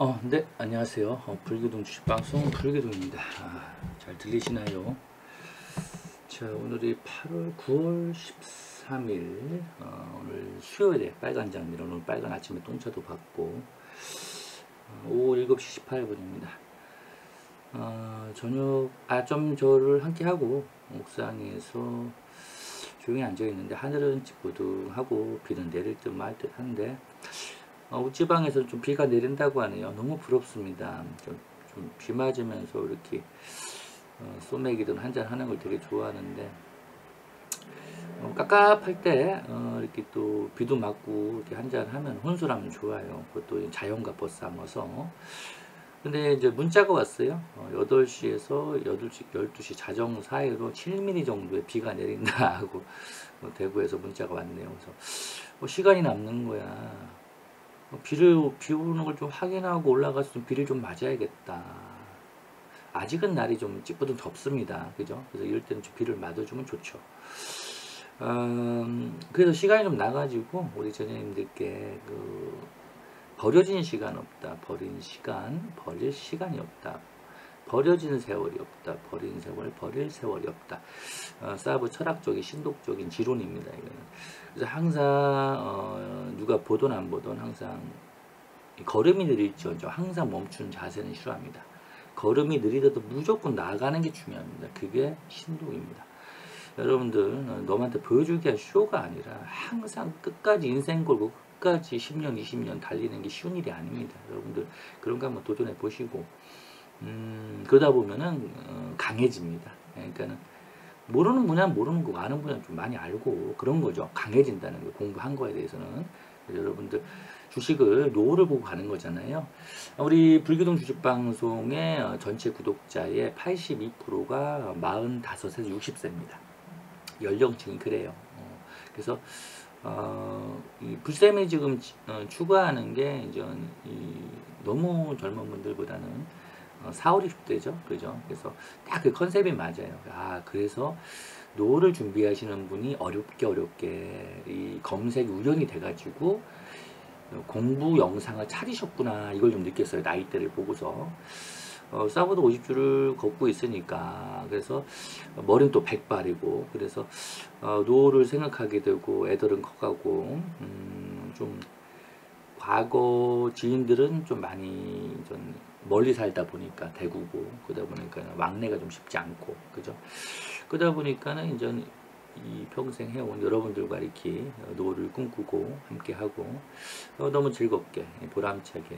네, 안녕하세요. 불교동 주식방송 불교동입니다. 잘 들리시나요? 자, 오늘이 9월 13일, 오늘 수요일에 빨간장 밀어 오늘 빨간 아침에 똥차도 받고, 오후 7시 18분입니다. 저녁, 아점저를 함께 하고, 옥상에서 조용히 앉아있는데, 하늘은 찌뿌둥하고, 비는 내릴 듯 말 듯 한데, 우지방에서 좀 비가 내린다고 하네요. 너무 부럽습니다. 좀 비 맞으면서 이렇게 소맥이든 한잔 하는 걸 되게 좋아하는데 깝깝할 때 이렇게 또 비도 맞고 이렇게 한잔 하면 혼술하면 좋아요. 그것도 자연과 벗삼아서. 근데 이제 문자가 왔어요. 8시에서 12시 자정 사이로 7mm 정도의 비가 내린다 하고 대구에서 문자가 왔네요. 그래서 시간이 남는 거야. 비 오는 걸 좀 확인하고 올라가서 좀 비를 좀 맞아야겠다. 아직은 날이 좀 찌뿌둥 덥습니다. 그죠? 그래서 이럴 때는 좀 비를 맞아주면 좋죠. 그래서 시간이 좀 나가지고 우리 전현님들께 버려진 시간 없다. 버릴 시간이 없다. 버려진 세월이 없다. 버린 세월, 버릴 세월이 없다. 사브 철학적인 신독적인 지론입니다. 이거는. 그래서 항상 누가 보든 안 보든 항상 걸음이 느릴지언정 항상 멈추는 자세는 싫어합니다. 걸음이 느리더라도 무조건 나가는 게 중요합니다. 그게 신독입니다. 여러분들 너한테 보여주기 위한 쇼가 아니라 항상 끝까지 인생 걸고 끝까지 10년 20년 달리는 게 쉬운 일이 아닙니다. 여러분들 그런 거 한번 도전해 보시고 그러다 보면은 강해집니다. 그러니까는 모르는 분야는 모르는 거고 아는 분야는 좀 많이 알고 그런 거죠. 강해진다는 거 공부한 거에 대해서는. 여러분들 주식을 노후를 보고 가는 거잖아요. 우리 불교동 주식방송의 전체 구독자의 82%가 45세에서 60세입니다. 연령층이 그래요. 그래서 이 불쌤이 지금 추구하는 게 이제 너무 젊은 분들보다는 4, 50대죠. 그죠? 그래서 딱 그 컨셉이 맞아요. 그래서 노후를 준비하시는 분이 어렵게 이 검색이 우연이 돼가지고 공부 영상을 찾으셨구나. 이걸 좀 느꼈어요. 나이대를 보고서. 싸워도 50줄을 걷고 있으니까. 그래서 머리는 또 백발이고. 그래서 노후를 생각하게 되고 애들은 커가고 좀 과거 지인들은 좀 많이 좀 멀리 살다 보니까 대구고 그러다 보니까 왕래가 좀 쉽지 않고 그죠. 그러다 보니까는 이제 이 평생 해온 여러분들과 이렇게 노후를 꿈꾸고 함께하고 너무 즐겁게 보람차게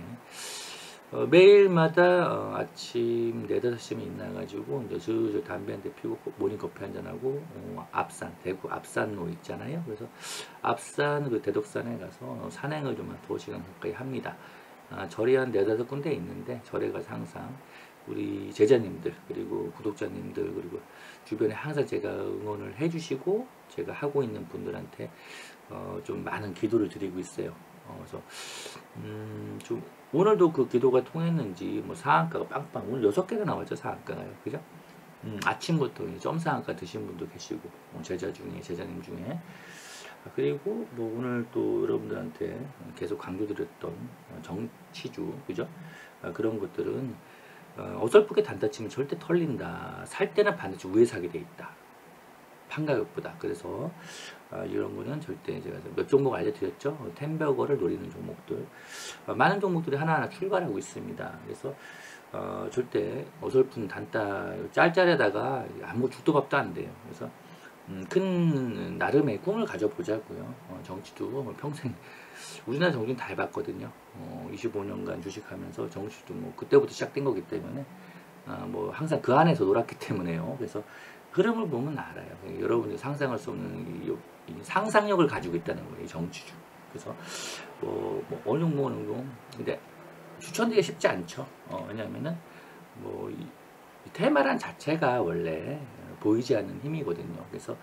매일마다 아침 4, 5시면 일어나가지고 이제 슬슬 담배 한 대 피우고 모닝커피 한잔하고 앞산 대구 앞산로 있잖아요. 그래서 앞산 그 대덕산에 가서 산행을 좀 한 2시간 가까이 합니다. 절이 한 4, 5군데 있는데 절에 가서 항상 우리 제자님들 그리고 구독자님들 그리고 주변에 항상 제가 응원을 해주시고 제가 하고 있는 분들한테 좀 많은 기도를 드리고 있어요. 그래서 좀 오늘도 그 기도가 통했는지 뭐 상한가가 빵빵 오늘 6개가 나왔죠. 상한가가요. 그죠? 아침부터 점 상한가 드신 분도 계시고 제자님 중에 그리고 뭐 오늘 또 여러분들한테 계속 강조드렸던 정치주 그죠? 그런 것들은 어설프게 단타 치면 절대 털린다. 살 때는 반드시 우에 사게 돼 있다. 판가격보다. 그래서 이런 거는 절대 제가 몇 종목 알려드렸죠. 템버거를 노리는 종목들 많은 종목들이 하나하나 출발하고 있습니다. 그래서 절대 어설픈 단타 짤짤에다가 아무 죽도 밥도 안 돼요. 그래서 큰 나름의 꿈을 가져보자고요. 정치도 뭐 평생 우리나라 정치는 다 해봤거든요. 25년간 주식하면서 정치도 뭐 그때부터 시작된 거기 때문에 뭐 항상 그 안에서 놀았기 때문에요. 그래서 흐름을 보면 알아요. 여러분이 상상할 수 없는 이 상상력을 가지고 있다는 거예요. 이 정치주. 그래서 어느 정도 근데 추천드리기 쉽지 않죠. 왜냐하면은 이 테마란 자체가 원래 보이지 않는 힘이거든요. 그래서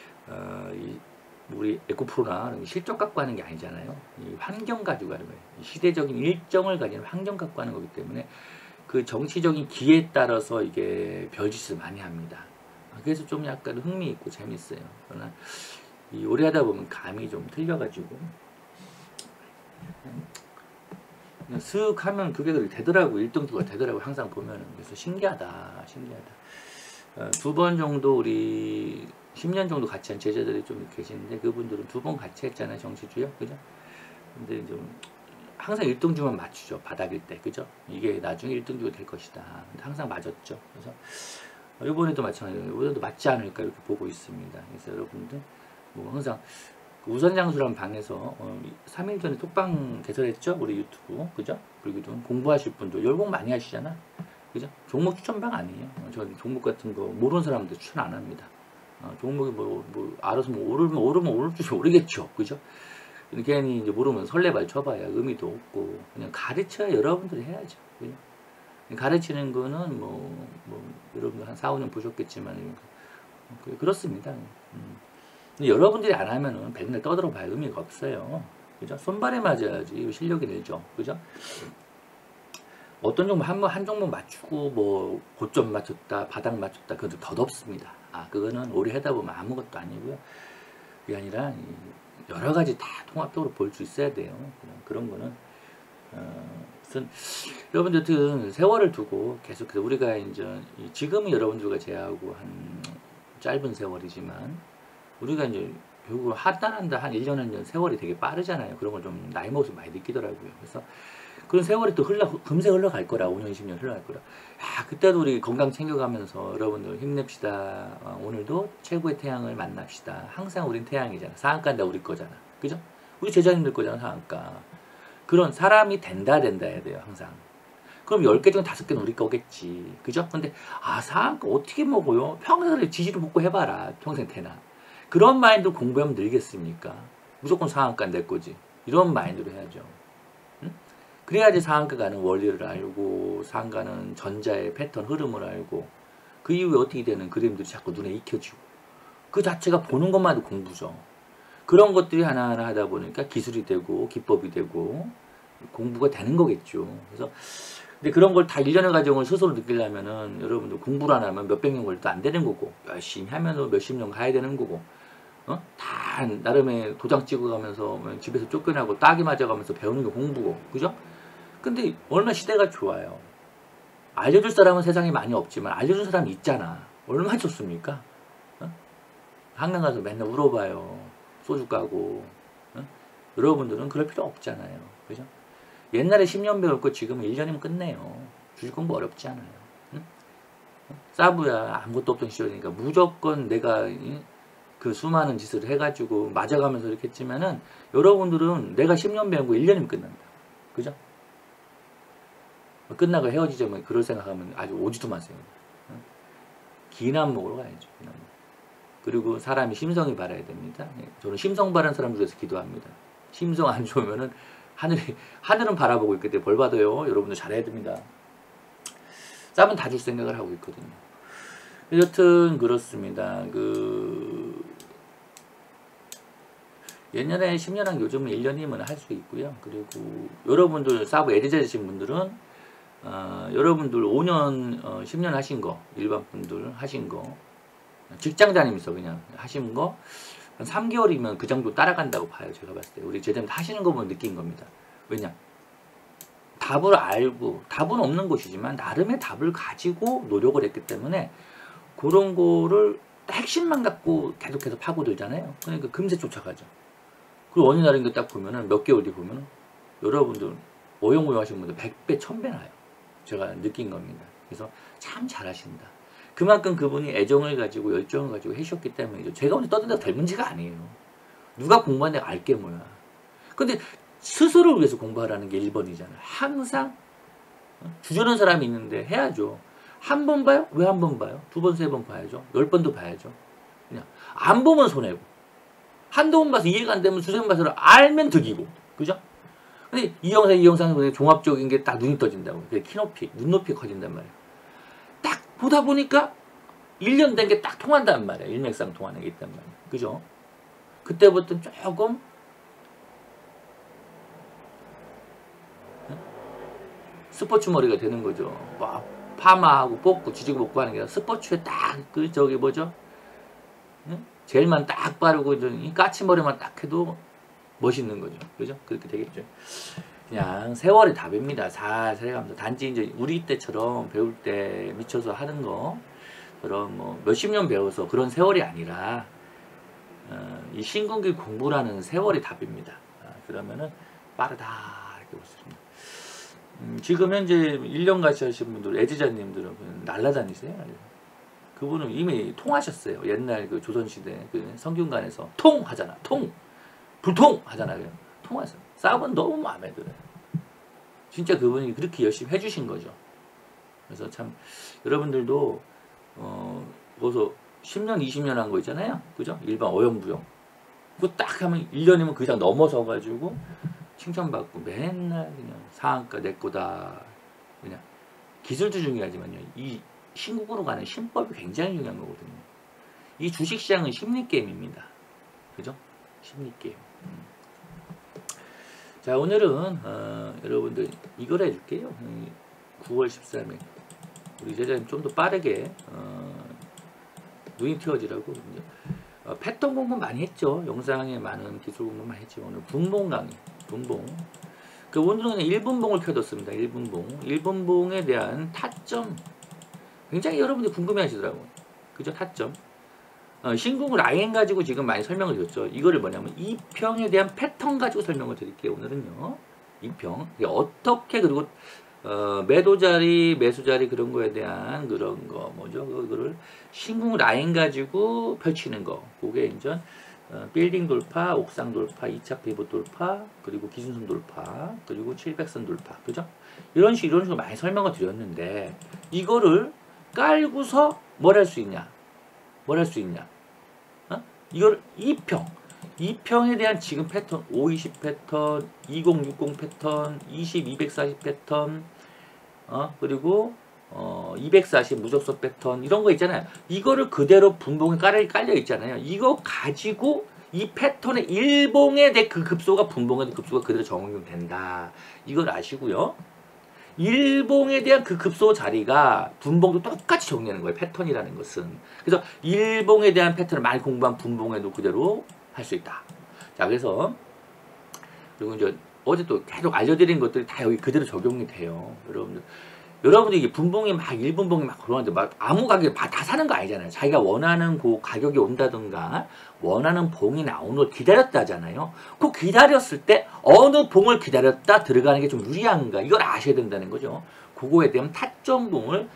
우리 에코프로나 실적 갖고 하는 게 아니잖아요. 이 환경 가지고 하는 거예요. 시대적인 일정을 가지는 환경 갖고 하는 거기 때문에 그 정치적인 기에 따라서 이게 별짓을 많이 합니다. 그래서 좀 약간 흥미있고 재밌어요. 그러나 오래 하다 보면 감이 좀 틀려가지고 그냥 슥 하면 그게 그렇게 되더라고. 1등주가 되더라고. 항상 보면은. 그래서 신기하다. 신기하다. 2번 정도 우리 10년 정도 같이 한 제자들이 좀 계시는데 그분들은 2번 같이 했잖아요. 정치주요. 그죠? 근데 좀 항상 1등주만 맞추죠. 바닥일 때. 그죠? 이게 나중에 1등주가 될 것이다. 근데 항상 맞았죠. 그래서 이번에도 마찬가지예요. 이번에도 맞지 않을까 이렇게 보고 있습니다. 그래서 여러분들 뭐 항상 우선장수란 방에서 3일 전에 톡방 개설했죠? 우리 유튜브. 그죠? 그리고 공부하실 분들 열공 많이 하시잖아. 그죠? 종목 추천방 아니에요. 저 종목 같은 거 모르는 사람들 추천 안 합니다. 종목이 알아서 오르면 오를 줄 모르겠죠. 그죠? 괜히 이제 모르면 설레발 쳐봐야 의미도 없고, 그냥 가르쳐야 여러분들이 해야죠. 그죠? 가르치는 거는 여러분들 한 4, 5년 보셨겠지만, 그렇습니다. 근데 여러분들이 안 하면은 백날 떠들어 봐야 의미가 없어요. 그죠? 손발에 맞아야지 실력이 늘죠. 그죠? 어떤 종목 한 종목 맞추고 고점 맞췄다 바닥 맞췄다 그건 덧없습니다. 그거는 오래 하다 보면 아무것도 아니고요. 그게 아니라 여러 가지 다 통합적으로 볼 수 있어야 돼요. 그런 거는 여러분들 어쨌든 세월을 두고 계속해서 우리가 이제 지금은 여러분들과 제하고 한 짧은 세월이지만 우리가 이제 결국 한 달 한 1년 한 년 세월이 되게 빠르잖아요. 그런 걸 좀 나이 먹어서 많이 느끼더라고요. 그래서 그런 세월이 또 금세 흘러갈 거라. 5년 10년 흘러갈 거라. 그때도 우리 건강 챙겨가면서 여러분들 힘냅시다. 오늘도 최고의 태양을 만납시다. 항상 우린 태양이잖아. 상한가인데 우리 거잖아. 그죠? 우리 제자님들 거잖아. 상한가. 그런 사람이 된다 해야 돼요. 항상. 그럼 10개 중에 5개는 우리 거겠지. 그죠? 근데 상한가 어떻게 먹어요? 평생 지지도 먹고 해봐라. 평생 되나. 그런 마인드로 공부하면 늘겠습니까? 무조건 상한가 내 거지. 이런 마인드로 해야죠. 응? 그래야지 상한가 가는 원리를 알고 상한가는 전자의 패턴 흐름을 알고 그 이후에 어떻게 되는 그림들이 자꾸 눈에 익혀지고 그 자체가 보는 것만도 공부죠. 그런 것들이 하나하나 하다 보니까 기술이 되고 기법이 되고 공부가 되는 거겠죠. 그래서 근데 그런 걸 다 일련의 과정을 스스로 느끼려면은 여러분들 공부를 안 하면 몇백 년 걸려도 안 되는 거고 열심히 하면 몇십 년 가야 되는 거고 다 나름의 도장 찍어가면서 집에서 쫓겨나고 딱이 맞아가면서 배우는 게 공부고 그죠? 근데 얼마나 시대가 좋아요. 알려줄 사람은 세상에 많이 없지만 알려준 사람이 있잖아. 얼마나 좋습니까? 한강 가서 맨날 울어봐요. 소주 까고 여러분들은 그럴 필요 없잖아요. 그죠? 옛날에 10년 배울 거 지금은 1년이면 끝내요. 주식 공부 어렵지 않아요. 사부야 아무것도 없던 시절이니까 무조건 내가 그 수많은 짓을 해가지고 맞아가면서 이렇게 했지만은 여러분들은 내가 10년 배운 거 1년이면 끝난다. 그죠? 끝나고 헤어지자면 그럴 생각하면 아주 오지도 마세요. 기남 먹으러 가야죠. 기남. 그리고 사람이 심성이 바라야 됩니다. 저는 심성 바른 사람들 위해서 기도합니다. 심성 안 좋으면은 하늘은 바라보고 있기 때문에 벌 받아요. 여러분들 잘해야 됩니다. 쌈은 다 줄 생각을 하고 있거든요. 여튼 그렇습니다. 옛날에 10년 한 요즘은 1년이면 할 수 있고요. 그리고 여러분들 사부 애대자이신 분들은 여러분들 5년 10년 하신 거 일반 분들 하신 거 직장 다니면서 그냥 하신 거 한 3개월이면 그 정도 따라간다고 봐요. 제가 봤을 때 우리 제자님 하시는 거 보면 느낀 겁니다. 왜냐 답을 알고 답은 없는 것이지만 나름의 답을 가지고 노력을 했기 때문에 그런 거를 핵심만 갖고 계속해서 파고들잖아요. 그러니까 금세 쫓아가죠. 그리고 어느 날인 거 딱 보면은 몇 개월 뒤 보면은 여러분들 오용오용 하시는 분들 100배 1000배 나요. 제가 느낀 겁니다. 그래서 참 잘하신다. 그만큼 그분이 애정을 가지고 열정을 가지고 해주셨기 때문이죠. 제가 오늘 떠든다고 될 문제가 아니에요. 누가 공부한 내가 알게 뭐야. 근데 스스로를 위해서 공부하라는 게 1번이잖아요. 항상 주저하는 사람이 있는데 해야죠. 한 번 봐요? 왜 한 번 봐요? 2번, 3번 봐야죠. 10번도 봐야죠. 그냥 안 보면 손해고 한두 번 봐서 이해가 안 되면 두세 번 봐서 알면 득이고 그죠? 근데 이 영상은 종합적인 게 딱 눈이 떠진다고. 키높이, 눈높이 커진단 말이에요. 딱 보다 보니까 1년 된 게 딱 통한단 말이에요. 일맥상통하는 게 있단 말이에요. 그죠? 그때부터 조금 스포츠 머리가 되는 거죠. 막 파마하고 뽑고 지지고 먹고 하는 게 아니라 스포츠에 딱 저기 뭐죠? 젤만 딱 바르고 이 까치머리만 딱 해도 멋있는 거죠. 그죠? 그렇게 되겠죠. 그냥 세월이 답입니다. 살살 가면서. 단지 이제 우리 때처럼 배울 때 미쳐서 하는 거, 그런 뭐 몇십 년 배워서 그런 세월이 아니라, 이 신궁기 공부라는 세월이 답입니다. 그러면은 빠르다 이렇게 볼 수 있습니다. 지금 현재 1년 같이 하신 분들, 애지자님들은 날라다니세요. 그분은 이미 통하셨어요. 옛날 그 조선시대 그 성균관에서 통 하잖아. 통! 불통! 하잖아요. 통하세요. 싸움은 너무 마음에 들어요. 진짜 그분이 그렇게 열심히 해주신 거죠. 그래서 참 여러분들도 거기서 10년 20년 한 거 있잖아요. 그죠? 일반 어영부영 그거 딱 하면 1년이면 그 이상 넘어서 가지고 칭찬받고 맨날 그냥 상한가 내 거다. 그냥 기술도 중요하지만요. 이 신국으로 가는 신법이 굉장히 중요한 거거든요. 이 주식시장은 심리게임입니다. 그죠? 심리게임. 자, 오늘은 여러분들 이걸 해줄게요. 9월 13일 우리 제자님 좀 더 빠르게 눈이 튀어지라고 패턴 공부 많이 했죠. 영상에 많은 기술 공부 많이 했죠. 오늘 분봉 강의, 분봉. 그 오늘은 그냥 1분봉을 켜뒀습니다. 1분봉. 1분봉에 대한 타점. 굉장히 여러분들이 궁금해 하시더라고요. 그죠? 타점. 신궁을 라인 가지고 지금 많이 설명을 드렸죠. 이거를 뭐냐면 2평에 대한 패턴 가지고 설명을 드릴게요. 오늘은요. 2평. 어떻게 그리고 매도 자리, 매수 자리 그런 거에 대한 그런 거 뭐죠? 그거를 신궁 라인 가지고 펼치는 거. 그게 이제 빌딩 돌파, 옥상 돌파, 2차 피봇 돌파, 그리고 기준선 돌파, 그리고 700선 돌파. 그죠? 이런 식으로 많이 설명을 드렸는데 이거를 깔고서 뭘 할 수 있냐? 뭘 할 수 있냐? 이걸 2평. 2평에 대한 지금 패턴, 520 패턴, 2060 패턴, 20, 240 패턴, 그리고 240 무적소 패턴 이런 거 있잖아요. 이거를 그대로 분봉에 깔려 있잖아요. 이거 가지고 이 패턴의 일봉에 대한 그 급소가 분봉의 급소가 그대로 적용된다. 이걸 아시고요. 일봉에 대한 그 급소 자리가 분봉도 똑같이 정리하는 거예요. 패턴이라는 것은. 그래서 일봉에 대한 패턴을 많이 공부한 분봉에도 그대로 할 수 있다. 자, 그래서 그리고 이제 어제 또 계속 알려드린 것들이 다 여기 그대로 적용이 돼요. 여러분들 이게 분봉이 막 1분봉이 막 그러는데 막 아무 가격에 다 사는 거 아니잖아요. 자기가 원하는 그 가격이 온다든가 원하는 봉이 나오는 걸 기다렸다 하잖아요. 그 기다렸을 때 어느 봉을 기다렸다 들어가는 게 좀 유리한가 이걸 아셔야 된다는 거죠. 그거에 대한 타점봉을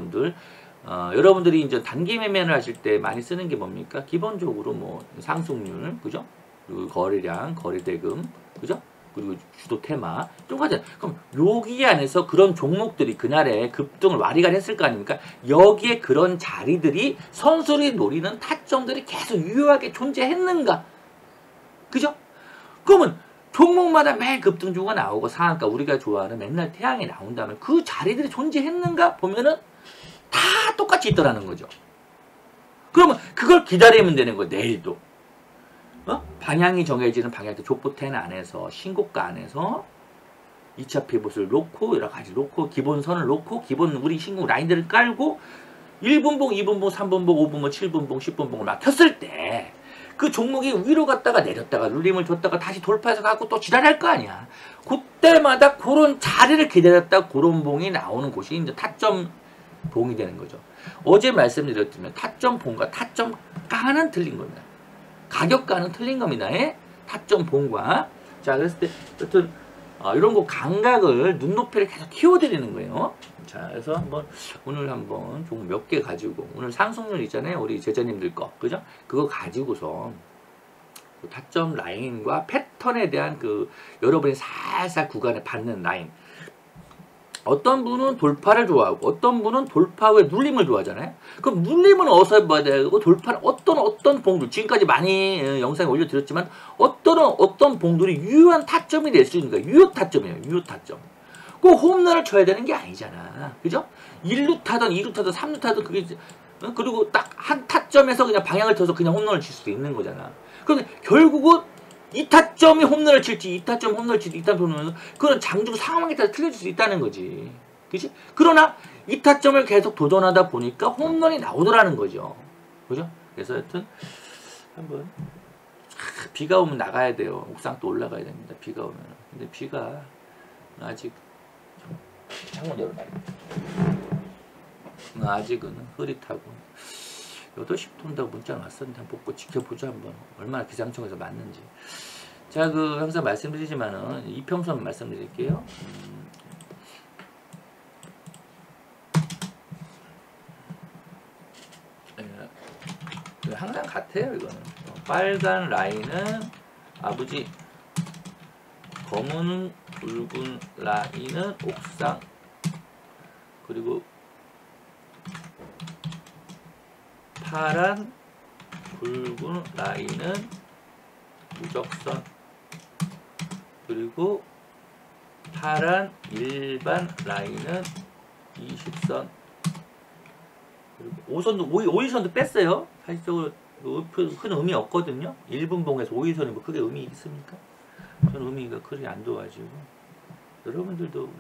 여러분들이 이제 단기 매매를 하실 때 많이 쓰는 게 뭡니까? 기본적으로 뭐 상승률, 그죠? 그리고 거래량, 거래대금, 그죠? 그리고 주도 테마 좀 하잖아요. 그럼 여기 안에서 그런 종목들이 그날에 급등을 와리가리 했을 거 아닙니까? 여기에 그런 자리들이 선수들이 노리는 타점들이 계속 유효하게 존재했는가? 그죠? 그러면 종목마다 매일 급등주가 나오고 상한가 우리가 좋아하는 맨날 태양이 나온다면 그 자리들이 존재했는가? 보면은 다 똑같이 있더라는 거죠. 그러면 그걸 기다리면 되는 거예요. 내일도. 방향이 정해지는 방향대 족보텐 안에서 신고가 안에서 2차 피봇을 놓고 여러 가지 놓고 기본선을 놓고 기본 우리 신고 라인들을 깔고 1분봉, 2분봉, 3분봉, 5분봉, 7분봉, 10분봉을 막 켰을 때 그 종목이 위로 갔다가 내렸다가 눌림을 줬다가 다시 돌파해서 가고 또 지랄할 거 아니야. 그때마다 그런 자리를 기다렸다 그런 봉이 나오는 곳이 이제 타점 봉이 되는 거죠. 어제 말씀드렸지만 타점 봉과 타점 가는 틀린 겁니다. 가격과는 틀린 겁니다. 타점 봉과. 자, 그랬을 때, 여튼, 이런 거 감각을, 눈높이를 계속 키워드리는 거예요. 자, 그래서 오늘 한번 종 몇 개 가지고, 오늘 상승률 있잖아요. 우리 제자님들 거. 그죠? 그거 가지고서, 그 타점 라인과 패턴에 대한 여러분이 살살 구간에 받는 라인. 어떤 분은 돌파를 좋아하고 어떤 분은 돌파 후에 눌림을 좋아하잖아요. 그럼 눌림은 어디서 봐야 되고 돌파는 어떤 봉들 지금까지 많이 영상에 올려드렸지만 어떤 봉들이 유효한 타점이 될 수 있는 거예요. 유효 타점이에요. 유효 타점. 그 홈런을 쳐야 되는 게 아니잖아. 그죠? 1루 타든 2루 타든 3루 타든 그게 그리고 딱 한 타점에서 그냥 방향을 틀어서 그냥 홈런을 칠 수도 있는 거잖아. 그런데 결국은 이 타점이 홈런을 칠지, 이 타점 홈런을 칠지, 이 타점 홈런을 그런 장중 상황에 따라 틀려질 수 있다는 거지. 그치? 그러나 이 타점을 계속 도전하다 보니까 홈런이 나오더라는 거죠. 그죠? 그래서 하여튼 한번 비가 오면 나가야 돼요. 옥상 또 올라가야 됩니다. 비가 오면. 근데 비가 아직 창문 열어놔요. 아직은 흐릿하고 8시부터 온다고 문자가 왔었는데 한번 보고 지켜보자 한번 얼마나 기상청에서 맞는지. 자, 항상 말씀드리지만은 이평선 말씀드릴게요. 항상 같아요. 이거는 빨간 라인은 아버지, 검은 붉은 라인은 옥상, 그리고 파란 붉은 라인은 무적선, 그리고 파란 일반 라인은 20선, 그리고 5선도 5일선도 뺐어요. 사실적으로 큰 의미 없거든요. 1분봉에서 5일선이 뭐 크게 의미 있습니까? 저는 의미가 크게 안 둬가지고 여러분들도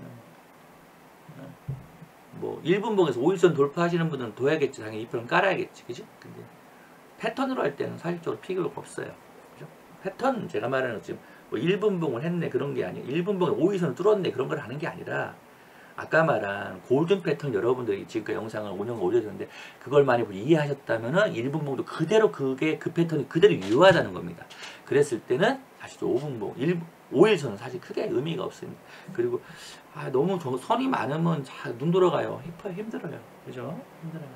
뭐 1분봉에서 5일선 돌파하시는 분들은 둬야겠지. 당연히 2편은 깔아야겠지. 그죠? 근데 패턴으로 할 때는 사실적으로 필요가 없어요. 그죠? 패턴 제가 말하는 지금 뭐 1분봉을 했네 그런 게 아니에요. 1분봉에 5일선을 뚫었네 그런 걸 하는 게 아니라 아까 말한 골든 패턴 여러분들이 지금까지 영상을 5년간 올려줬는데 그걸 많이 이해하셨다면은 1분봉도 그대로 그 패턴이 그대로 유효하다는 겁니다. 그랬을 때는 사실 5분봉, 5일선은 사실 크게 의미가 없습니다. 그리고 너무 선이 많으면 눈 돌아가요. 힘들어요. 그죠? 힘들어요.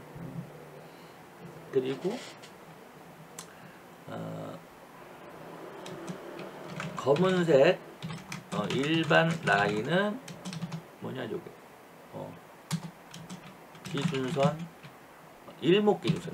그리고 검은색 일반 라인은 뭐냐 저게 기준선, 일목 기준선,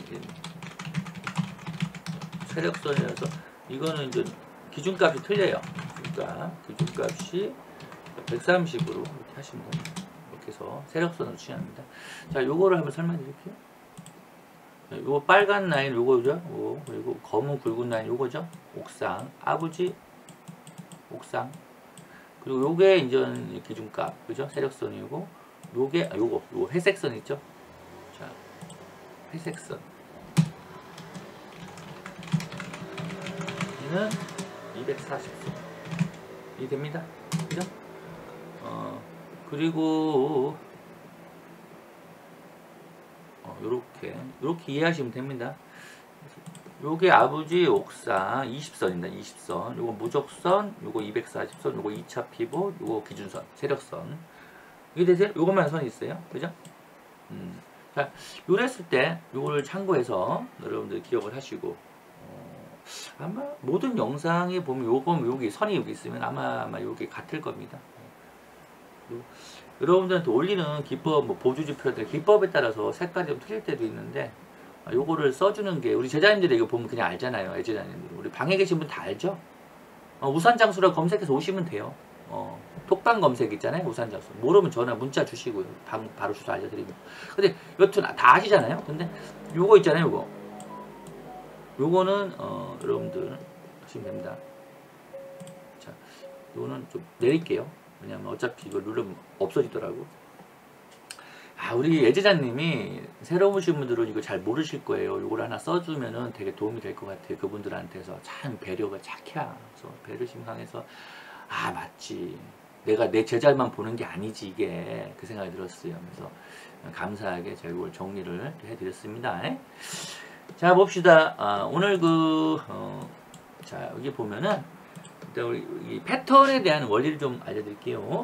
세력선이라서 이거는 이제 기준값이 틀려요. 그러니까 기준값이 130으로 이렇게 하시면 됩니다. 이렇게 해서 세력선으로 취합니다. 자, 요거를 한번 설명드릴게요. 요거 빨간 라인 요거죠. 그리고 검은 굵은 라인 요거죠. 옥상, 아버지, 옥상. 그리고 요게 이제 기준값, 그죠? 세력선이고, 요게 요거 회색선 있죠? 자, 회색선. 얘는 240선. 이 됩니다. 그죠? 그리고 요렇게 이해하시면 됩니다. 요게 아버지 옥상 20선입니다. 20선. 요거 무적선, 요거 240선, 요거 2차 피복, 요거 기준선, 세력선. 이게 되세요? 요것만 선이 있어요. 그죠? 자, 요랬을 때 요거를 참고해서 여러분들 기억을 하시고 아마 모든 영상에 보면 여기 선이 여기 있으면 아마 요게 같을 겁니다. 여러분들한테 올리는 기법, 보조지표들 기법에 따라서 색깔이 좀 틀릴 때도 있는데 요거를 써주는 게 우리 제자님들이 이거 보면 그냥 알잖아요. 애제자님들 우리 방에 계신 분 다 알죠? 우산장수라고 검색해서 오시면 돼요. 톡방 검색 있잖아요. 우산장수 모르면 전화 문자 주시고요. 바로 주소 알려드리고. 근데 여튼 다 아시잖아요. 근데 요거 있잖아요. 요거는 여러분들 하시면 됩니다. 자, 요거는 좀 내릴게요. 왜냐면 어차피 이걸 누르면 없어지더라고. 우리 예제자님이 새로 오신 분들은 이거 잘 모르실 거예요. 이걸 하나 써주면은 되게 도움이 될 것 같아요. 그분들한테서 참 배려가 착해. 그래서 배려심 강해서 맞지. 내가 내 제자만 보는 게 아니지 이게 그 생각이 들었어요. 그래서 감사하게 제가 이걸 정리를 해드렸습니다. 자 봅시다. 오늘 자 여기 보면은 일단 우리 이 패턴에 대한 원리를 좀 알려드릴게요.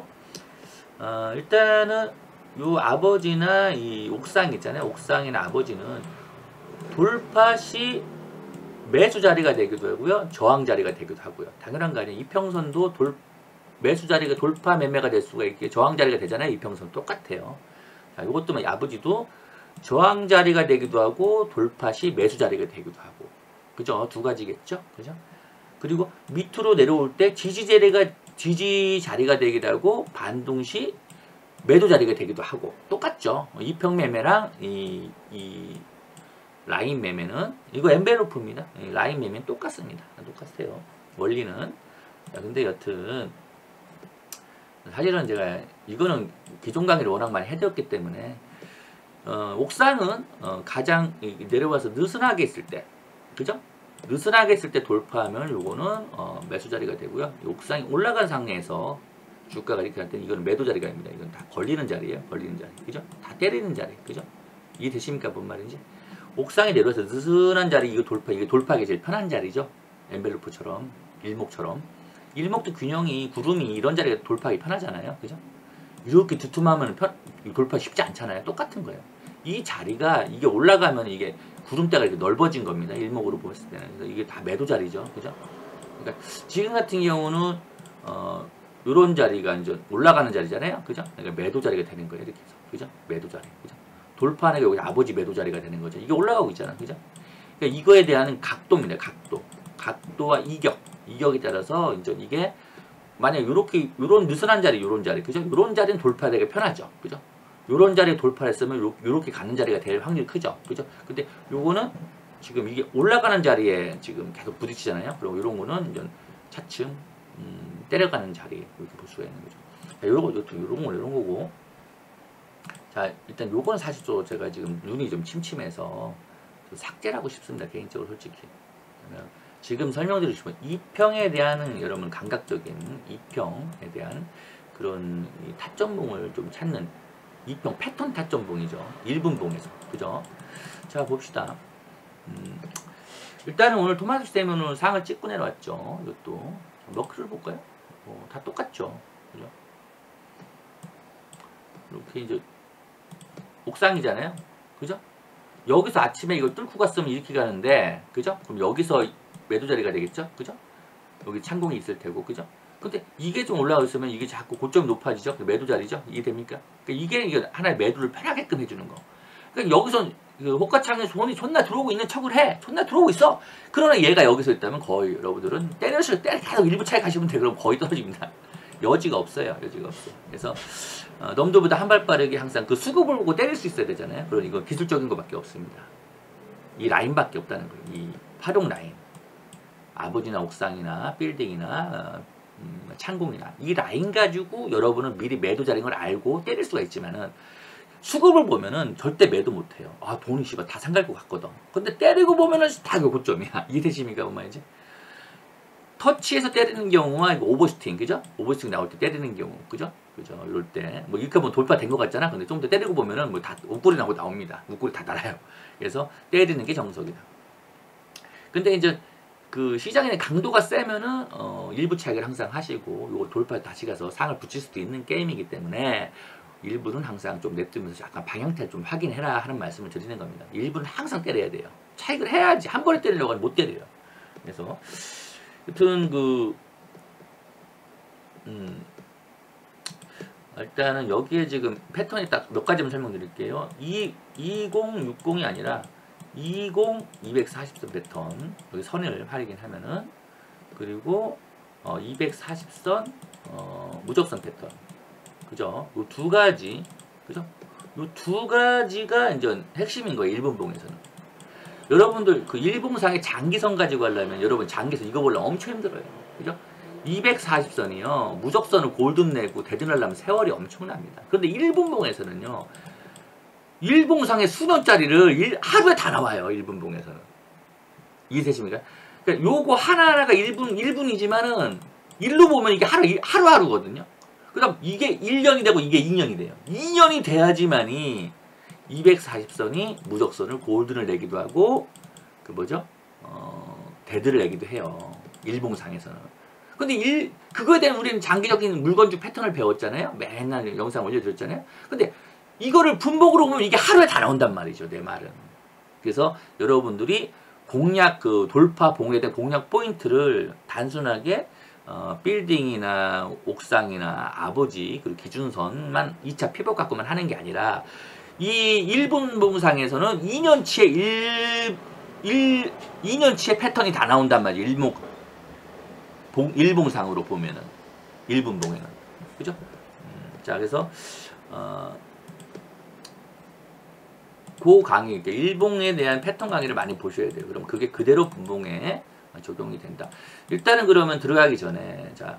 일단은 요 아버지나 이 옥상 있잖아요. 옥상이나 아버지는 돌파 시 매수 자리가 되기도 하고요. 저항 자리가 되기도 하고요. 당연한 거 아니에요. 이평선도 매수 자리가 돌파 매매가 될 수가 있게 저항 자리가 되잖아요. 이평선 똑같아요. 자, 이것도 아버지도 저항 자리가 되기도 하고 돌파 시 매수 자리가 되기도 하고. 그죠? 두 가지겠죠? 그죠? 그리고 밑으로 내려올 때 지지 자리가 되기도 하고 반동 시 매도 자리가 되기도 하고 똑같죠. 이평 매매랑 이 라인 매매는 이거 엔벨로프입니다. 라인 매매는 똑같습니다. 똑같아요. 원리는. 자, 근데 여튼 사실은 제가 이거는 기존 강의를 워낙 많이 해드렸기 때문에 옥상은 가장 내려와서 느슨하게 있을 때, 그죠? 느슨하게 했을 때 돌파하면 요거는 매수 자리가 되고요. 옥상이 올라간 상태에서 주가가 이렇게 할 때는 이거는 매도 자리가 아닙니다. 이건 다 걸리는 자리예요. 걸리는 자리. 그죠? 다 때리는 자리. 그죠? 이해되십니까? 뭔 말인지? 옥상에 내려와서 느슨한 자리, 이게 돌파하기 제일 편한 자리죠. 엔벨로프처럼, 일목처럼. 일목도 균형이, 구름이 이런 자리가 돌파하기 편하잖아요. 그죠? 이렇게 두툼하면 돌파 쉽지 않잖아요. 똑같은 거예요. 이 자리가, 이게 올라가면 이게 구름대가 이렇게 넓어진 겁니다. 일목으로 보았을 때는. 그래서 이게 다 매도 자리죠. 그죠? 그러니까 지금 같은 경우는, 요런 자리가 이제 올라가는 자리잖아요. 그죠? 그러니까 매도 자리가 되는 거예요. 이렇게 해서. 그죠? 매도 자리. 그죠? 돌파하는 게 여기 아버지 매도 자리가 되는 거죠. 이게 올라가고 있잖아. 그죠? 그러니까 이거에 대한 각도입니다. 각도. 각도와 이격. 이격에 따라서 이제 이게 만약에 요런 느슨한 자리, 요런 자리. 그죠? 요런 자리는 돌파되기 편하죠. 그죠? 요런 자리에 돌파를 했으면 요렇게 가는 자리가 될 확률이 크죠. 그죠? 근데 요거는 지금 이게 올라가는 자리에 지금 계속 부딪히잖아요. 그리고 요런 거는 이제 차츰 때려가는 자리 이렇게 볼 수가 있는 거죠. 자, 요런 거고. 자, 일단 요건 사실 또 제가 지금 눈이 좀 침침해서 좀 삭제를 하고 싶습니다. 개인적으로 솔직히. 그러면 지금 설명드리시면 이평에 대한 여러분 감각적인 이평에 대한 그런 타점봉을 좀 찾는 이평 패턴 타점봉이죠. 1분봉에서. 그죠? 자, 봅시다. 일단은 오늘 토마토 시스템은 상을 찍고 내려왔죠. 이것도. 너클을 볼까요? 다 똑같죠. 그죠? 이렇게 이제 옥상이잖아요. 그죠? 여기서 아침에 이걸 뚫고 갔으면 이렇게 가는데, 그죠? 그럼 여기서 매도 자리가 되겠죠? 그죠? 여기 창공이 있을 테고, 그죠? 근데 이게 좀 올라가 있으면 이게 자꾸 고점이 높아지죠? 매도 자리죠? 이해됩니까? 그러니까 이게 하나의 매도를 편하게끔 해주는 거. 그러니까 여기서 그 호가창에 손이 존나 들어오고 있는 척을 해. 존나 들어오고 있어. 그러나 얘가 여기서 있다면 거의 여러분들은 계속 일부 차에 가시면 돼. 그럼 거의 떨어집니다. 여지가 없어요. 여지가 없어요. 그래서 넘도보다 한 발 빠르게 항상 그 수급을 보고 때릴 수 있어야 되잖아요. 그러니 이건 기술적인 것밖에 없습니다. 이 라인밖에 없다는 거예요. 이 활용 라인. 아버지나 옥상이나 빌딩이나 창공이나 이 라인 가지고 여러분은 미리 매도 자리인 걸 알고 때릴 수가 있지만은 수급을 보면은 절대 매도 못해요. 아, 돈이 씨발 다 상갈 것 같거든. 근데 때리고 보면은 다 그 고점이야. 이해되십니까? 뭔 말인지? 터치해서 때리는 경우와 이거 오버슈팅, 그죠? 오버슈팅 나올 때 때리는 경우, 그죠? 그죠? 이럴 때. 뭐 이렇게 하면 돌파된 것 같잖아? 근데 좀 더 때리고 보면은 뭐 다 옷걸이 나고 나옵니다. 옷걸이 다 달아요. 그래서 때리는 게 정석이다. 근데 이제 그 시장의 강도가 세면은 일부 차익을 항상 하시고 요걸 돌파 다시 가서 상을 붙일 수도 있는 게임이기 때문에 일부는 항상 좀 냅두면서 약간 방향타를 좀 확인해라 하는 말씀을 드리는 겁니다. 일부는 항상 때려야 돼요. 차익을 해야지. 한 번에 때리려고 하면 못 때려요. 그래서 여튼 일단은 여기에 지금 패턴이 딱 몇 가지만 설명드릴게요. 2060이 아니라 240선 패턴, 여기 선을 확인하면은, 그리고 240선 무적선 패턴, 그죠? 요 두 가지, 그죠? 요 두 가지가 이제 핵심인 거예요. 일분봉에서는. 여러분들 그 일봉상의 장기선 가지고 하려면 여러분 장기선 이거 보려면 엄청 힘들어요. 그죠? 240선이요. 무적선을 골든 내고 대등하려면 세월이 엄청납니다. 그런데 일분봉에서는요. 일봉상의 수년짜리를 하루에 다 나와요. 일분봉에서는. 이해되십니까? 그러니까 요거 하나하나가 1분이지만은 일로 보면 이게 하루하루거든요. 그 다음 이게 1년이 되고 이게 2년이 돼요. 2년이 돼야지만이 240선이 무적선을 골든을 내기도 하고 그 뭐죠? 데드를 내기도 해요. 일봉상에서는. 근데 그거에 대한 우리는 장기적인 물건주 패턴을 배웠잖아요. 맨날 영상 올려드렸잖아요. 근데 이거를 분봉으로 보면 이게 하루에 다 나온단 말이죠. 내 말은. 그래서 여러분들이 공략 돌파 봉에 대한 공략 포인트를 단순하게 빌딩이나 옥상이나 아버지 그리고 기준선만 2차 피복 갖고만 하는 게 아니라 이 일분봉상에서는 2년치의 패턴이 다 나온단 말이에요. 일봉상으로 보면은 일분봉에는. 그죠? 자, 그래서 그 강의, 일봉에 대한 패턴 강의를 많이 보셔야 돼요. 그럼 그게 그대로 분봉에 적용이 된다. 일단은 그러면 들어가기 전에, 자,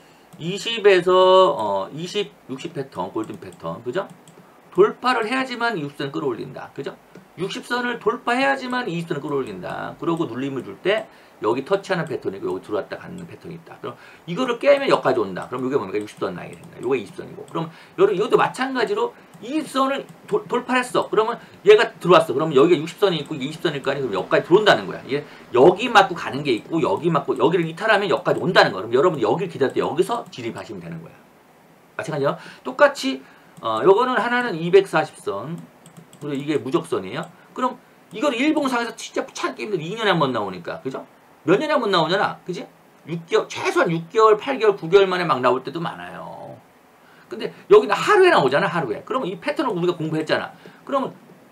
20에서 60 패턴, 골든 패턴, 그죠? 돌파를 해야지만 60선 끌어올린다. 그죠? 60선을 돌파해야지만 20선을 끌어올린다. 그러고 눌림을 줄 때 여기 터치하는 패턴이고 여기 들어왔다 가는 패턴이 있다. 그럼 이거를 깨면 여기까지 온다. 그럼 이게 뭡니까? 60선 라인이 된다. 이게 20선이고. 그럼 여기도 마찬가지로 20선을 돌파했어. 그러면 얘가 들어왔어. 그러면 여기가 60선이 있고 이게 20선일 거 아니야. 그럼 여기까지 들어온다는 거야. 얘 여기 맞고 가는 게 있고 여기 맞고 여기를 이탈하면 여기까지 온다는 거야. 그럼 여러분 여기를 기다릴 때 여기서 진입하시면 되는 거야. 마찬가지로 똑같이 요거는 하나는 240선. 그리고 이게 무적선이에요. 그럼 이걸 일봉상에서 진짜 찾기 힘들어. 2년에 한 번 나오니까. 그죠? 몇 년에 한 번 나오잖아. 그지? 6개월, 최소한 6개월, 8개월, 9개월 만에 막 나올 때도 많아요. 근데 여기는 하루에 나오잖아. 하루에. 그러면 이 패턴을 우리가 공부했잖아. 그러면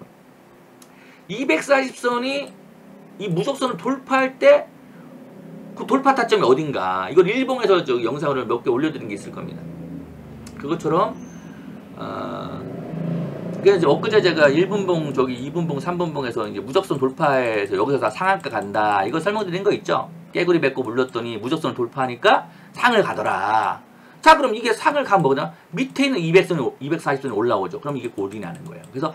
240선이 이 무적선을 돌파할 때 그 돌파 타점이 어딘가. 이걸 일봉에서 저 영상을 몇 개 올려드린 게 있을 겁니다. 그것처럼 그래서 이제 엊그제 제가 1분봉, 저기 2분봉, 3분봉에서 이제 무적선 돌파해서 여기서 다 상한가 간다. 이거 설명드린 거 있죠? 깨구리 뱉고 물렸더니 무적선 돌파하니까 상을 가더라. 자, 그럼 이게 상을 가면 뭐냐? 밑에 있는 200선이, 240선이 올라오죠. 그럼 이게 골이 나는 거예요. 그래서,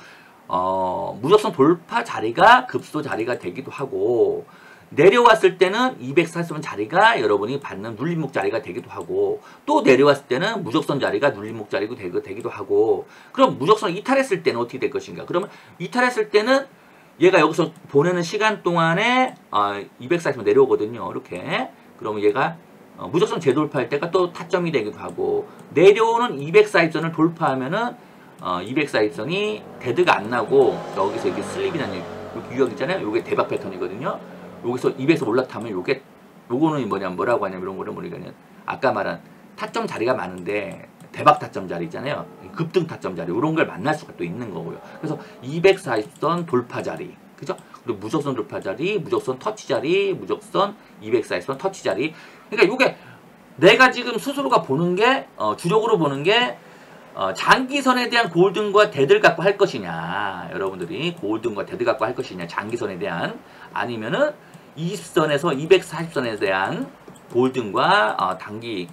무적선 돌파 자리가 급소 자리가 되기도 하고, 내려왔을 때는 240선 자리가 여러분이 받는 눌림목 자리가 되기도 하고 또 내려왔을 때는 무적선 자리가 눌림목 자리가 되기도 하고 그럼 무적선을 이탈했을 때는 어떻게 될 것인가? 그러면 이탈했을 때는 얘가 여기서 보내는 시간 동안에 240선 내려오거든요. 이렇게. 그러면 얘가 무적선 재돌파할 때가 또 타점이 되기도 하고 내려오는 240선을 돌파하면은 240선이 데드가 안 나고 여기서 이렇게 슬립이 나는 유격 있잖아요. 이게 대박 패턴이거든요. 여기서 200에서 올라타면 요거는 뭐라고 하냐면 이런 거를 우리가 아까 말한 타점 자리가 많은데 대박 타점 자리 있잖아요. 급등 타점 자리 이런 걸 만날 수가 또 있는 거고요. 그래서 240선 돌파 자리, 그죠? 그리고 무적선 돌파 자리, 무적선 터치 자리, 무적선 240선 터치 자리. 그러니까 요게 내가 지금 스스로가 보는 게 주력으로 보는 게 장기선에 대한 골든과 데드를 갖고 할 것이냐, 여러분들이 골든과 데드 갖고 할 것이냐, 장기선에 대한 아니면은 20선에서 240선에 대한 골든과 단기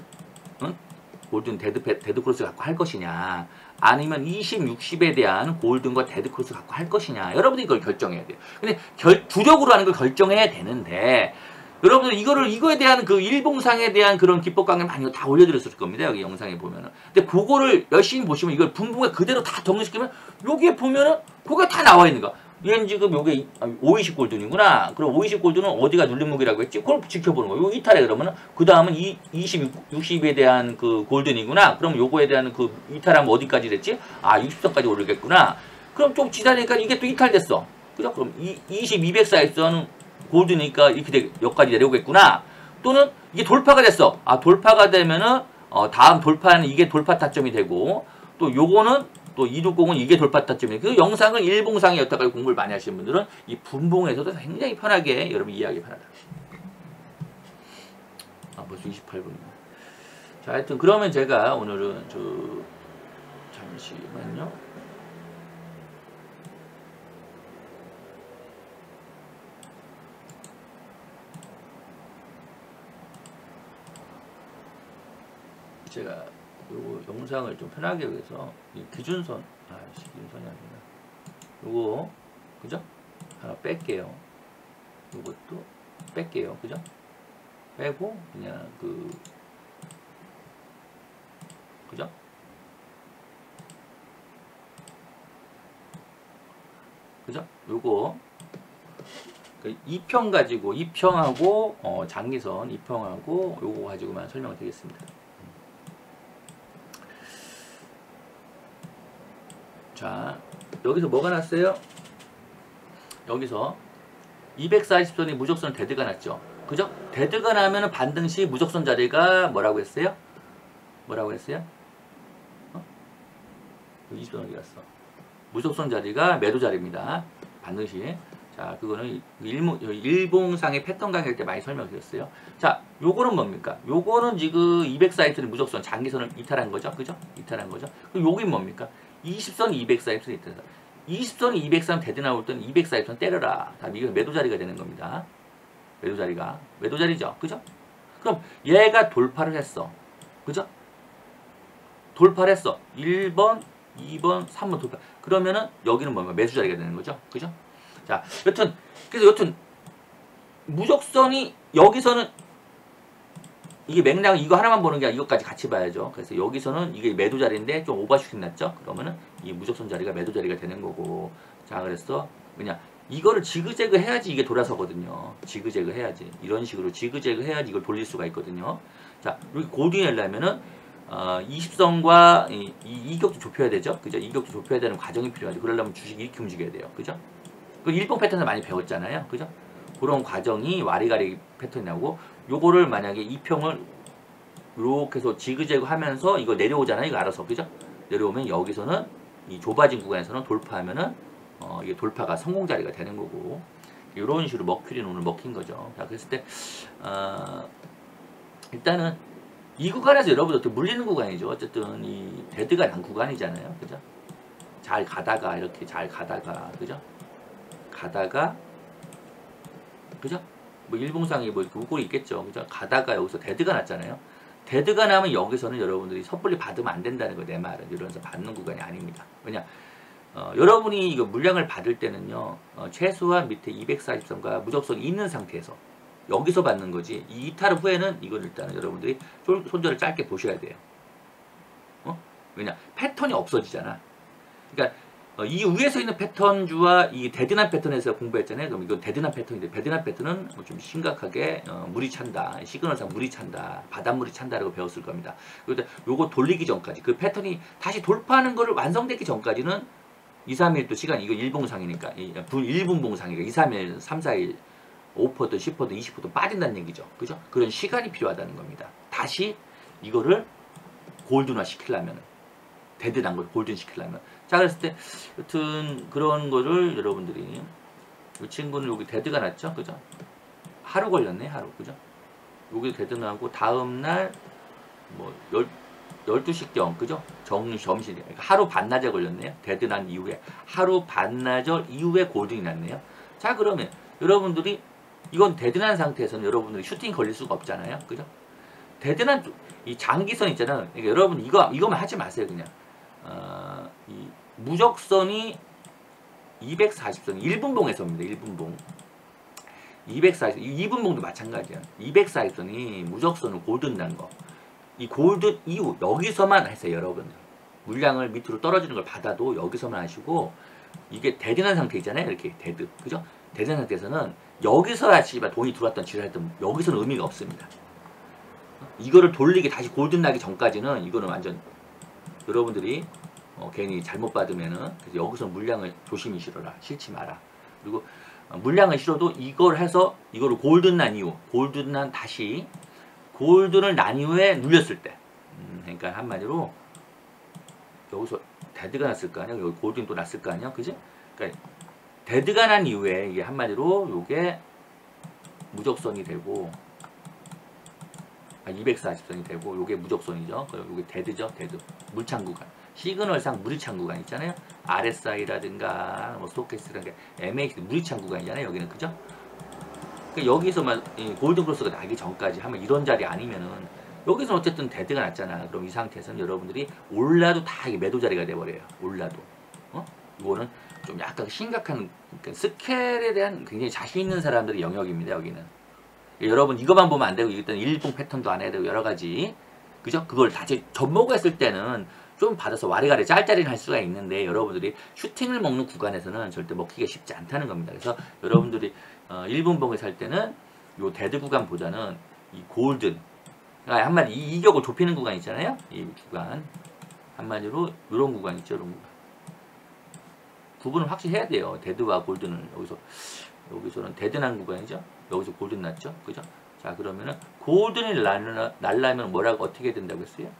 골든 데드 크로스 갖고 할 것이냐 아니면 20, 60에 대한 골든과 데드 크로스 갖고 할 것이냐 여러분들이 이걸 결정해야 돼요. 근데 주력으로 하는 걸 결정해야 되는데 여러분들 이거에 대한 그 일봉상에 대한 그런 기법 강의 많이 다 올려드렸을 겁니다. 여기 영상에 보면은. 근데 그거를 열심히 보시면 이걸 분봉에 그대로 다 정리시키면 여기에 보면은 그게 다 나와 있는 거야. 얘는 지금 요게 520 골든이구나. 그럼 520 골든은 어디가 눌림목이라고 했지? 그걸 지켜보는 거예요. 요 이탈에 그러면은 그 다음은 20, 60에 대한 그 골든이구나. 그럼 요거에 대한 그 이탈하면 어디까지 됐지? 60선까지 오르겠구나. 그럼 좀 지나니까 이게 또 이탈됐어. 그죠? 그럼 20, 240선 골드니까 이렇게 여기까지 내려오겠구나. 또는 이게 돌파가 됐어. 돌파가 되면은 다음 돌파는 이게 돌파 타점이 되고 또 요거는 또 260은 이게 돌파 타점이에요. 그 영상을 일봉상에 여태까지 공부를 많이 하시는 분들은 이 분봉에서도 굉장히 편하게 여러분 이해하기 편하다. 벌써 28분이네. 자, 하여튼 그러면 제가 오늘은 잠시만요. 제가 요거 영상을 좀 편하게 위해서 이 기준선 기준선이 아니라 요거 그죠? 하나 뺄게요. 요것도 뺄게요. 그죠? 빼고 그냥 그죠? 그죠? 요거 2평 가지고 2평하고 장기선 2평하고 요거 가지고만 설명을 드리겠습니다. 자, 여기서 뭐가 났어요? 여기서 240선이 무적선 데드가 났죠. 그죠? 데드가 나면은 반등시 무적선 자리가 뭐라고 했어요? 뭐라고 했어요? 20선 어디 갔어? 무적선 자리가 매도 자리입니다. 반등시. 자, 그거는 일봉상의 패턴 강의할 때 많이 설명드렸어요. 자, 요거는 뭡니까? 요거는 지금 240선이 무적선 장기선을 이탈한 거죠. 그죠? 이탈한 거죠. 그럼 요긴 뭡니까? 20선, 240선 이탈한다. 20선, 240 데드 나올 때는 240선 때려라. 다 이거 매도 자리가 되는 겁니다. 매도 자리가. 매도 자리죠. 그죠? 그럼 얘가 돌파를 했어. 그죠? 돌파를 했어. 1번, 2번, 3번 돌파. 그러면은 여기는 뭔가 매수 자리가 되는 거죠. 그죠? 자, 그래서 무적선이 여기서는 이게 맥락 이거 하나만 보는 게 아니라 이것까지 같이 봐야죠. 그래서 여기서는 이게 매도 자리인데 좀 오버슈팅 났죠? 그러면은 이 무적선 자리가 매도 자리가 되는 거고. 자, 그래서 그냥 이거를 지그재그 해야지 이게 돌아서거든요. 지그재그 해야지. 이런 식으로 지그재그 해야지 이걸 돌릴 수가 있거든요. 자, 여기 고딩이 하려면은 20선과 이격도 좁혀야 되죠. 그죠? 이격도 좁혀야 되는 과정이 필요하죠. 그러려면 주식이 이렇게 움직여야 돼요. 그죠? 그 일봉 패턴을 많이 배웠잖아요. 그죠? 그런 과정이 와리가리 패턴이 나오고, 요거를 만약에 이평을 이렇게 해서 지그재그 하면서 이거 내려오잖아요. 이거 알아서. 그죠? 내려오면 여기서는 이 좁아진 구간에서는 돌파하면은 이게 돌파가 성공 자리가 되는 거고, 이런 식으로 머큐리는 오늘 먹힌 거죠. 자, 그랬을 때 일단은 이 구간에서 여러분들 어떻게 물리는 구간이죠. 어쨌든 이 데드가 난 구간이잖아요. 그죠? 잘 가다가 이렇게 잘 가다가, 그죠? 가다가, 그죠? 뭐 일봉상이 뭐 이렇게 우골이 있겠죠. 그죠? 가다가 여기서 데드가 났잖아요. 데드가 나면 여기서는 여러분들이 섣불리 받으면 안 된다는 거예요. 내 말은. 이러면서 받는 구간이 아닙니다. 왜냐? 여러분이 이거 물량을 받을 때는요, 최소한 밑에 240선과 무적선이 있는 상태에서 여기서 받는 거지. 이 이탈 후에는 이건 일단은 여러분들이 손절을 짧게 보셔야 돼요. 왜냐? 패턴이 없어지잖아. 그러니까 이 위에서 있는 패턴주와 이 데드난 패턴에서 공부했잖아요. 그럼 이건 데드난 패턴인데, 데드난 패턴은 좀 심각하게 물이 찬다, 시그널상 물이 찬다, 바닷물이 찬다라고 배웠을 겁니다. 그런데 요거 돌리기 전까지, 그 패턴이 다시 돌파하는 거를 완성되기 전까지는 2, 3일 또 시간이, 이거 일봉상이니까, 1분봉상이니까 2, 3일, 3, 4일 5%든 10%든 20%든 빠진다는 얘기죠. 그죠? 그런 시간이 필요하다는 겁니다. 다시 이거를 골든화 시키려면, 데드난 걸 골든 시키려면. 자, 그랬을 때 여튼 그런 거를 여러분들이, 이 친구는 여기 데드가 났죠. 그죠? 하루 걸렸네, 하루. 그죠? 여기 데드 나고 다음날 뭐 12시경, 그죠? 점심, 그러니까 하루 반나절 걸렸네요. 데드 난 이후에 하루 반나절 이후에 골든이 났네요. 자, 그러면 여러분들이 이건 데드난 상태에서는 여러분들이 슈팅 걸릴 수가 없잖아요. 그죠? 데드난 이 장기선 있잖아요. 그러니까 여러분 이거만 하지 마세요. 그냥 이 무적선이 240선 1분봉에서입니다. 1분봉 240, 2분봉도 마찬가지야. 240선이 무적선을 골든 난 거. 이 골든 이후 여기서만 하세요. 여러분들 물량을 밑으로 떨어지는 걸 받아도 여기서만 하시고, 이게 데드난 상태 있잖아요. 이렇게 데드, 그죠? 데드난 상태에서는 여기서 하시면 돈이 들어왔던 지랄했던 여기서는 의미가 없습니다. 이거를 돌리게 다시 골든 나기 전까지는 이거는 완전 여러분들이 괜히 잘못 받으면은, 그래서 여기서 물량을 조심히 실어라. 실지 마라. 그리고 물량을 실어도 이걸 해서 이거를 골든 난 이후, 골든 난 다시 골든을 난 이후에 눌렸을 때, 그러니까 한마디로 여기서 데드가 났을 거 아니야. 여기 골든 또 났을 거 아니야. 그지? 그러니까 데드가 난 이후에 이게 한마디로 요게 무적선이 되고, 240선이 되고, 요게 무적선이죠. 요게 데드죠. 데드. 물찬 구간. 시그널상 물이 찬 구간 있잖아요. RSI라든가 뭐 스토캐스라든가 MAX 물이 찬 구간이잖아요. 여기는. 그죠? 그러니까 여기서만 골든 크로스가 나기 전까지 하면 이런 자리 아니면은, 여기서 어쨌든 데드가 났잖아. 그럼 이 상태에서는 여러분들이 올라도 다 이게 매도 자리가 돼버려요. 올라도. 이거는 좀 약간 심각한, 그러니까 스케일에 대한 굉장히 자신 있는 사람들의 영역입니다. 여기는. 여러분 이거만 보면 안 되고, 일단 일봉 패턴도 안 해야 되고 여러 가지. 그죠? 그걸 다시 접목했을 때는 좀 받아서 와리가리 짤짤이는 할 수가 있는데, 여러분들이 슈팅을 먹는 구간에서는 절대 먹기가 쉽지 않다는 겁니다. 그래서 여러분들이 1분봉을 살 때는 요 데드 구간보다는 이 골든, 그러니까 한마디 이 이격을 좁히는 구간 있잖아요. 이 구간, 한마디로 이런 구간 있죠. 이런 구간. 구분을 확실히 해야 돼요. 데드와 골든을. 여기서는 데드 난 구간이죠. 여기서 골든 났죠. 그죠? 자, 그러면은 골든이 날라면 뭐라고 어떻게 된다고 했어요?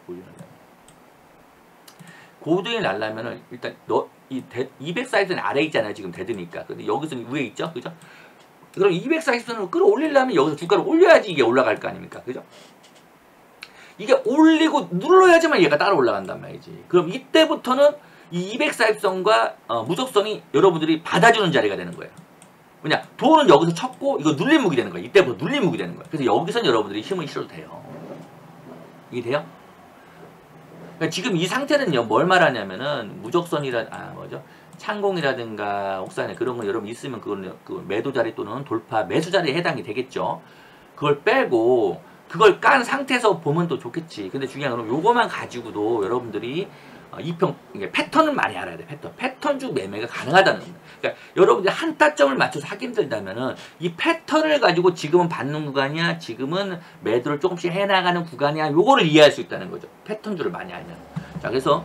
골든이 날라면은 일단 이 240선 아래 있잖아요. 지금 데드니까. 근데 여기서는 위에 있죠. 그죠? 그럼 240선을 끌어올리려면 여기서 주가를 올려야지 이게 올라갈 거 아닙니까? 그죠? 이게 올리고 눌러야지만 얘가 따라 올라간단 말이지. 그럼 이때부터는 이 240선과 무적선이 여러분들이 받아주는 자리가 되는 거예요. 왜냐? 돈은 여기서 쳤고 이거 눌림목이 되는 거예요. 이때부터 눌림목이 되는 거예요. 그래서 여기선 여러분들이 힘을 실어도 돼요. 이게 돼요? 그러니까 지금 이 상태는요, 뭘 말하냐면은 무적선이란, 뭐죠? 창공이라든가 옥상에 그런 거 여러분 있으면 그거는 그 매도 자리 또는 돌파 매수 자리에 해당이 되겠죠. 그걸 빼고 그걸 깐 상태에서 보면 또 좋겠지. 근데 중요한 건 요거만 가지고도 여러분들이 이게 패턴을 많이 알아야 돼. 패턴주 매매가 가능하다는 겁니다. 그러니까 여러분들이 한 타점을 맞춰서 하기 힘들다면은 이 패턴을 가지고 지금은 받는 구간이야, 지금은 매도를 조금씩 해나가는 구간이야, 요거를 이해할 수 있다는 거죠. 패턴주를 많이 알면. 자, 그래서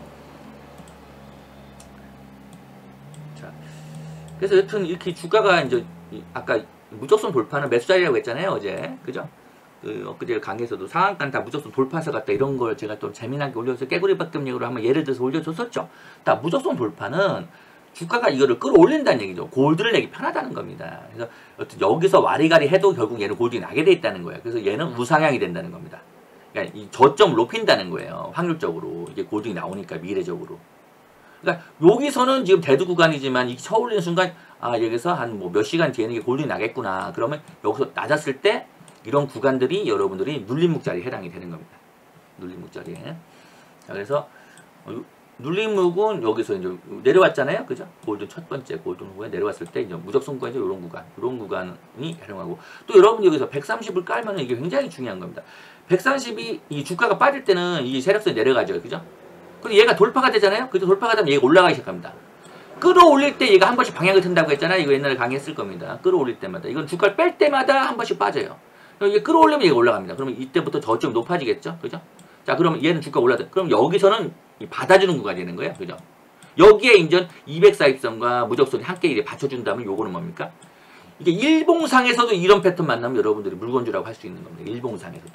여튼 이렇게 주가가 이제 아까 무적선 돌파는 매수 자리라고 했잖아요, 어제. 그죠? 엊그제 강의에서도 상한가는 다 무적선 돌파해서 갔다 이런 걸 제가 좀 재미나게 올려서 깨구리 박금력으로 한번 예를 들어서 올려줬었죠. 다 무적선 돌파는 주가가 이거를 끌어올린다는 얘기죠. 골드를 내기 편하다는 겁니다. 그래서 여기서 와리가리 해도 결국 얘는 골드가 나게 돼 있다는 거예요. 그래서 얘는 우상향이 된다는 겁니다. 그러니까 이 저점을 높인다는 거예요. 확률적으로. 이게 골드가 나오니까 미래적으로. 그러니까 여기서는 지금 대두 구간이지만 이 쳐올리는 순간 여기서 한 뭐 몇 시간 뒤에는 이게 골드가 나겠구나. 그러면 여기서 낮았을 때 이런 구간들이 여러분들이 눌림목 자리에 해당이 되는 겁니다. 눌림목 자리에. 자, 그래서 눌림목은 여기서 이제 내려왔잖아요. 그죠? 골든 첫 번째 골든 후에 내려왔을 때 이제 무적선 구간이죠. 이런 구간이 활용하고 또 여러분이 여기서 130을 깔면 이게 굉장히 중요한 겁니다. 130이 이 주가가 빠질 때는 이 세력선이 내려가죠. 그죠? 근데 얘가 돌파가 되잖아요. 그래서 돌파가 되면 얘가 올라가기 시작합니다. 끌어올릴 때 얘가 한 번씩 방향을 튼다고 했잖아요. 이거 옛날에 강의했을 겁니다. 끌어올릴 때마다. 이건 주가를 뺄 때마다 한 번씩 빠져요. 이게 끌어올리면 얘가 올라갑니다. 그러면 이때부터 저점 높아지겠죠? 그죠? 자, 그러면 얘는 주가 올라다. 그럼 여기서는 받아주는 구간이 되는 거예요. 그죠? 여기에 인전 240선과 무적선이 함께 이제 받쳐준다면 요거는 뭡니까? 이게 일봉상에서도 이런 패턴 만나면 여러분들이 물건주라고 할 수 있는 겁니다. 일봉상에서도.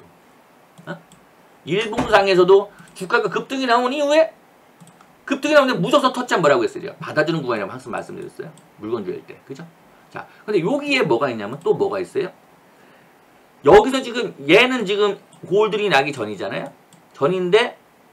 일봉상에서도 주가가 급등이 나온 이후에 급등이 나오는데 무적선 터치한 뭐라고 했어요? 받아주는 구간이라고 항상 말씀드렸어요. 물건주일 때. 그죠? 자, 근데 여기에 뭐가 있냐면 또 뭐가 있어요? 여기서 지금 얘는 지금 골든이 나기 전이잖아요. 전인데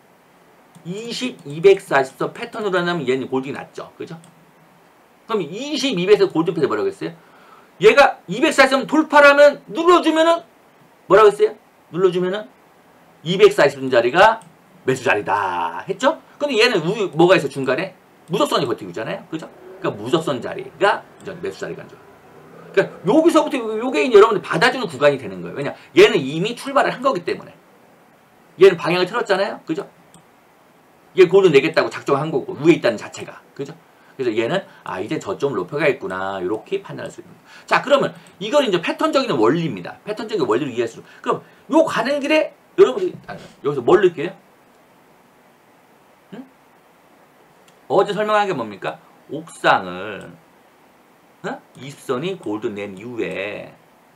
240선 패턴으로 하면 얘는 골든이 났죠. 그죠? 그럼 22에서 골든 패턴 뭐라고 했어요? 얘가 240선 돌파라면 눌러주면은 뭐라고 했어요? 눌러주면은 240선 자리가 매수 자리다 했죠? 근데 얘는 뭐가 있어 중간에? 무적선이 버티고 있잖아요. 그죠? 그러니까 무적선 자리가 매수 자리가 안 좋아요. 그러니까 여기서부터 요게 이제 여러분들 받아주는 구간이 되는 거예요. 왜냐? 얘는 이미 출발을 한 거기 때문에. 얘는 방향을 틀었잖아요. 그죠? 얘 골든 내겠다고 작정한 거고 위에 있다는 자체가. 그죠? 그래서 얘는 이제 저점을 높여가겠구나. 이렇게 판단할 수 있는 거예요. 자, 그러면 이건 이제 패턴적인 원리입니다. 패턴적인 원리를 이해할 수 있는. 그럼 요 가는 길에 여러분들이 여기서 뭘 느껴요? 응? 어제 설명한 게 뭡니까? 옥상을 입선이 골든 낸 이후에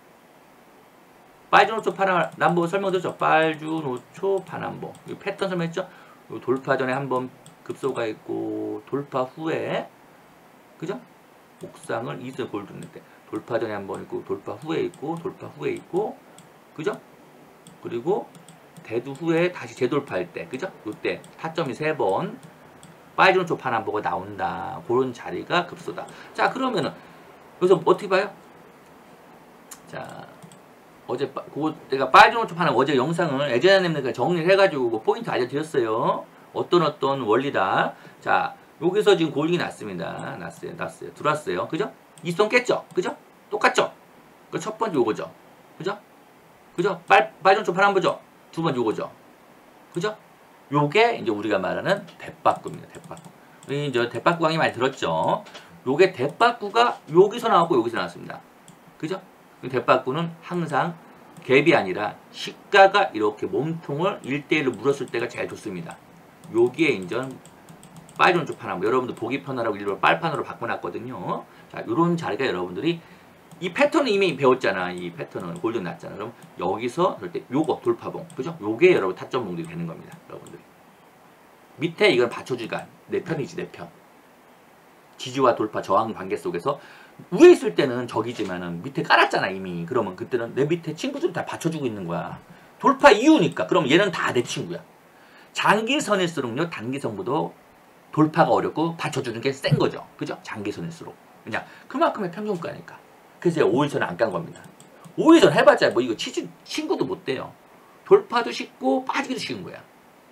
빨주노초 파남보 설명드렸죠. 빨주노초 파남보 이 패턴 설명했죠. 돌파 전에 한번 급소가 있고 돌파 후에 그죠? 옥상을 이슬 골든 낼 때 돌파 전에 한번 있고 돌파 후에 있고 돌파 후에 있고 그죠? 그리고 대두 후에 다시 재돌파할 때 그죠? 이때 타점이 3번 빨주노초 파남보가 나온다. 그런 자리가 급소다. 자, 그러면은 그래서 어떻게 봐요? 자, 어제 내가 빨주노초 파는 어제 영상을 예전에 정리를 해가지고 뭐 포인트 알려드렸어요. 어떤 원리다. 자, 여기서 지금 골딩이 났습니다. 났어요. 들어왔어요. 그죠? 이 선 깼죠? 그죠? 똑같죠? 그 첫 번째 요거죠. 그죠? 그죠? 빨주노초 파란 보죠? 두 번째 요거죠. 그죠? 요게 이제 우리가 말하는 대빠꾸입니다. 대빠꾸. 우리 이제 대빠꾸 강의 많이 들었죠? 요게 대빠꾸가 여기서 나왔고 여기서 나왔습니다. 그죠? 대빠꾸는 항상 갭이 아니라 시가가 이렇게 몸통을 1대1로 물었을 때가 제일 좋습니다. 여기에 인전 빨주노초 파남 여러분들 보기 편하라고 일부러 빨판으로 바꿔놨거든요. 자, 요런 자리가 여러분들이 이 패턴은 이미 배웠잖아. 이 패턴은 골든 났잖아. 그럼 여기서 그럴 때 요거 돌파봉 그죠? 요게 여러분 타점봉들이 되는 겁니다. 여러분들 밑에 이걸 받쳐주니까 내 편이지 내 편. 지지와 돌파 저항 관계 속에서 위에 있을 때는 적이지만은 밑에 깔았잖아 이미. 그러면 그때는 내 밑에 친구들이 다 받쳐주고 있는 거야. 돌파 이후니까. 그럼 얘는 다 내 친구야. 장기선일수록요 단기선보다 돌파가 어렵고 받쳐주는 게 센 거죠. 그죠? 장기선일수록. 그냥 그만큼의 평균가니까. 그래서 5일선 안 깐 겁니다. 5일선 해봤자 뭐 이거 친구도 못 돼요. 돌파도 쉽고 빠지기도 쉬운 거야.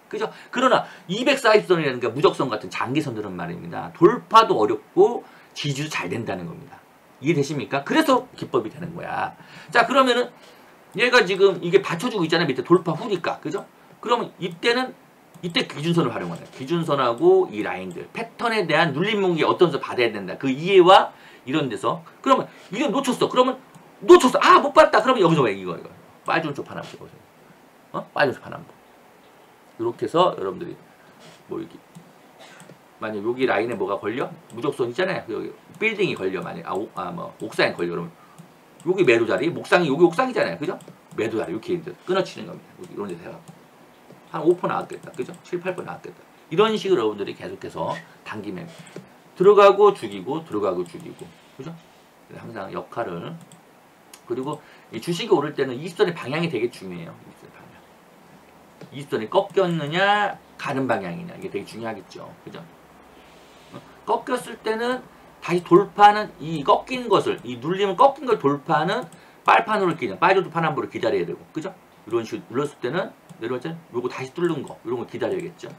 그죠? 그러나 240선이라는 무적선 같은 장기선들은 말입니다. 돌파도 어렵고 지지도 잘 된다는 겁니다. 이해되십니까? 그래서 기법이 되는 거야. 자, 그러면은 얘가 지금 이게 받쳐주고 있잖아요. 밑에 돌파 후니까. 그죠? 그러면 이때 기준선을 활용하는 거예요. 기준선하고 이 라인들. 패턴에 대한 눌림목이 어떤 서 받아야 된다. 그 이해와 이런 데서. 그러면 이거 놓쳤어. 그러면 놓쳤어. 아, 못 봤다. 그러면 여기서 왜 이거. 빠진 쪽 하나 보세요. 빠진 쪽 하나 보. 이렇게 해서 여러분들이 뭐 이렇게 만약 여기 라인에 뭐가 걸려? 무적선 있잖아요. 여기 빌딩이 걸려. 만약 뭐 옥상에 걸려. 그러면 여기 매도 자리, 여기 옥상이잖아요. 그죠? 매도 자리 이렇게 이제 끊어치는 겁니다. 이런 데서 해갖고. 한 5% 나왔겠다. 그죠? 7, 8% 나왔겠다. 이런 식으로 여러분들이 계속해서 당기면 들어가고 죽이고 들어가고 죽이고. 그죠? 항상 역할을. 그리고 이 주식이 오를 때는 20선의 방향이 되게 중요해요. 20선의 방향. 20선이 꺾였느냐 가는 방향이냐 이게 되게 중요하겠죠. 그죠? 꺾였을 때는 다시 돌파하는 이 꺾인 것을 이 눌림을 꺾인 걸 돌파하는 빨판으로 빠져도 파남보로 기다려야 되고. 그죠? 이런 식으로 눌렀을 때는 내려왔잖아요. 요거 다시 뚫는 거 이런 거 기다려야겠죠.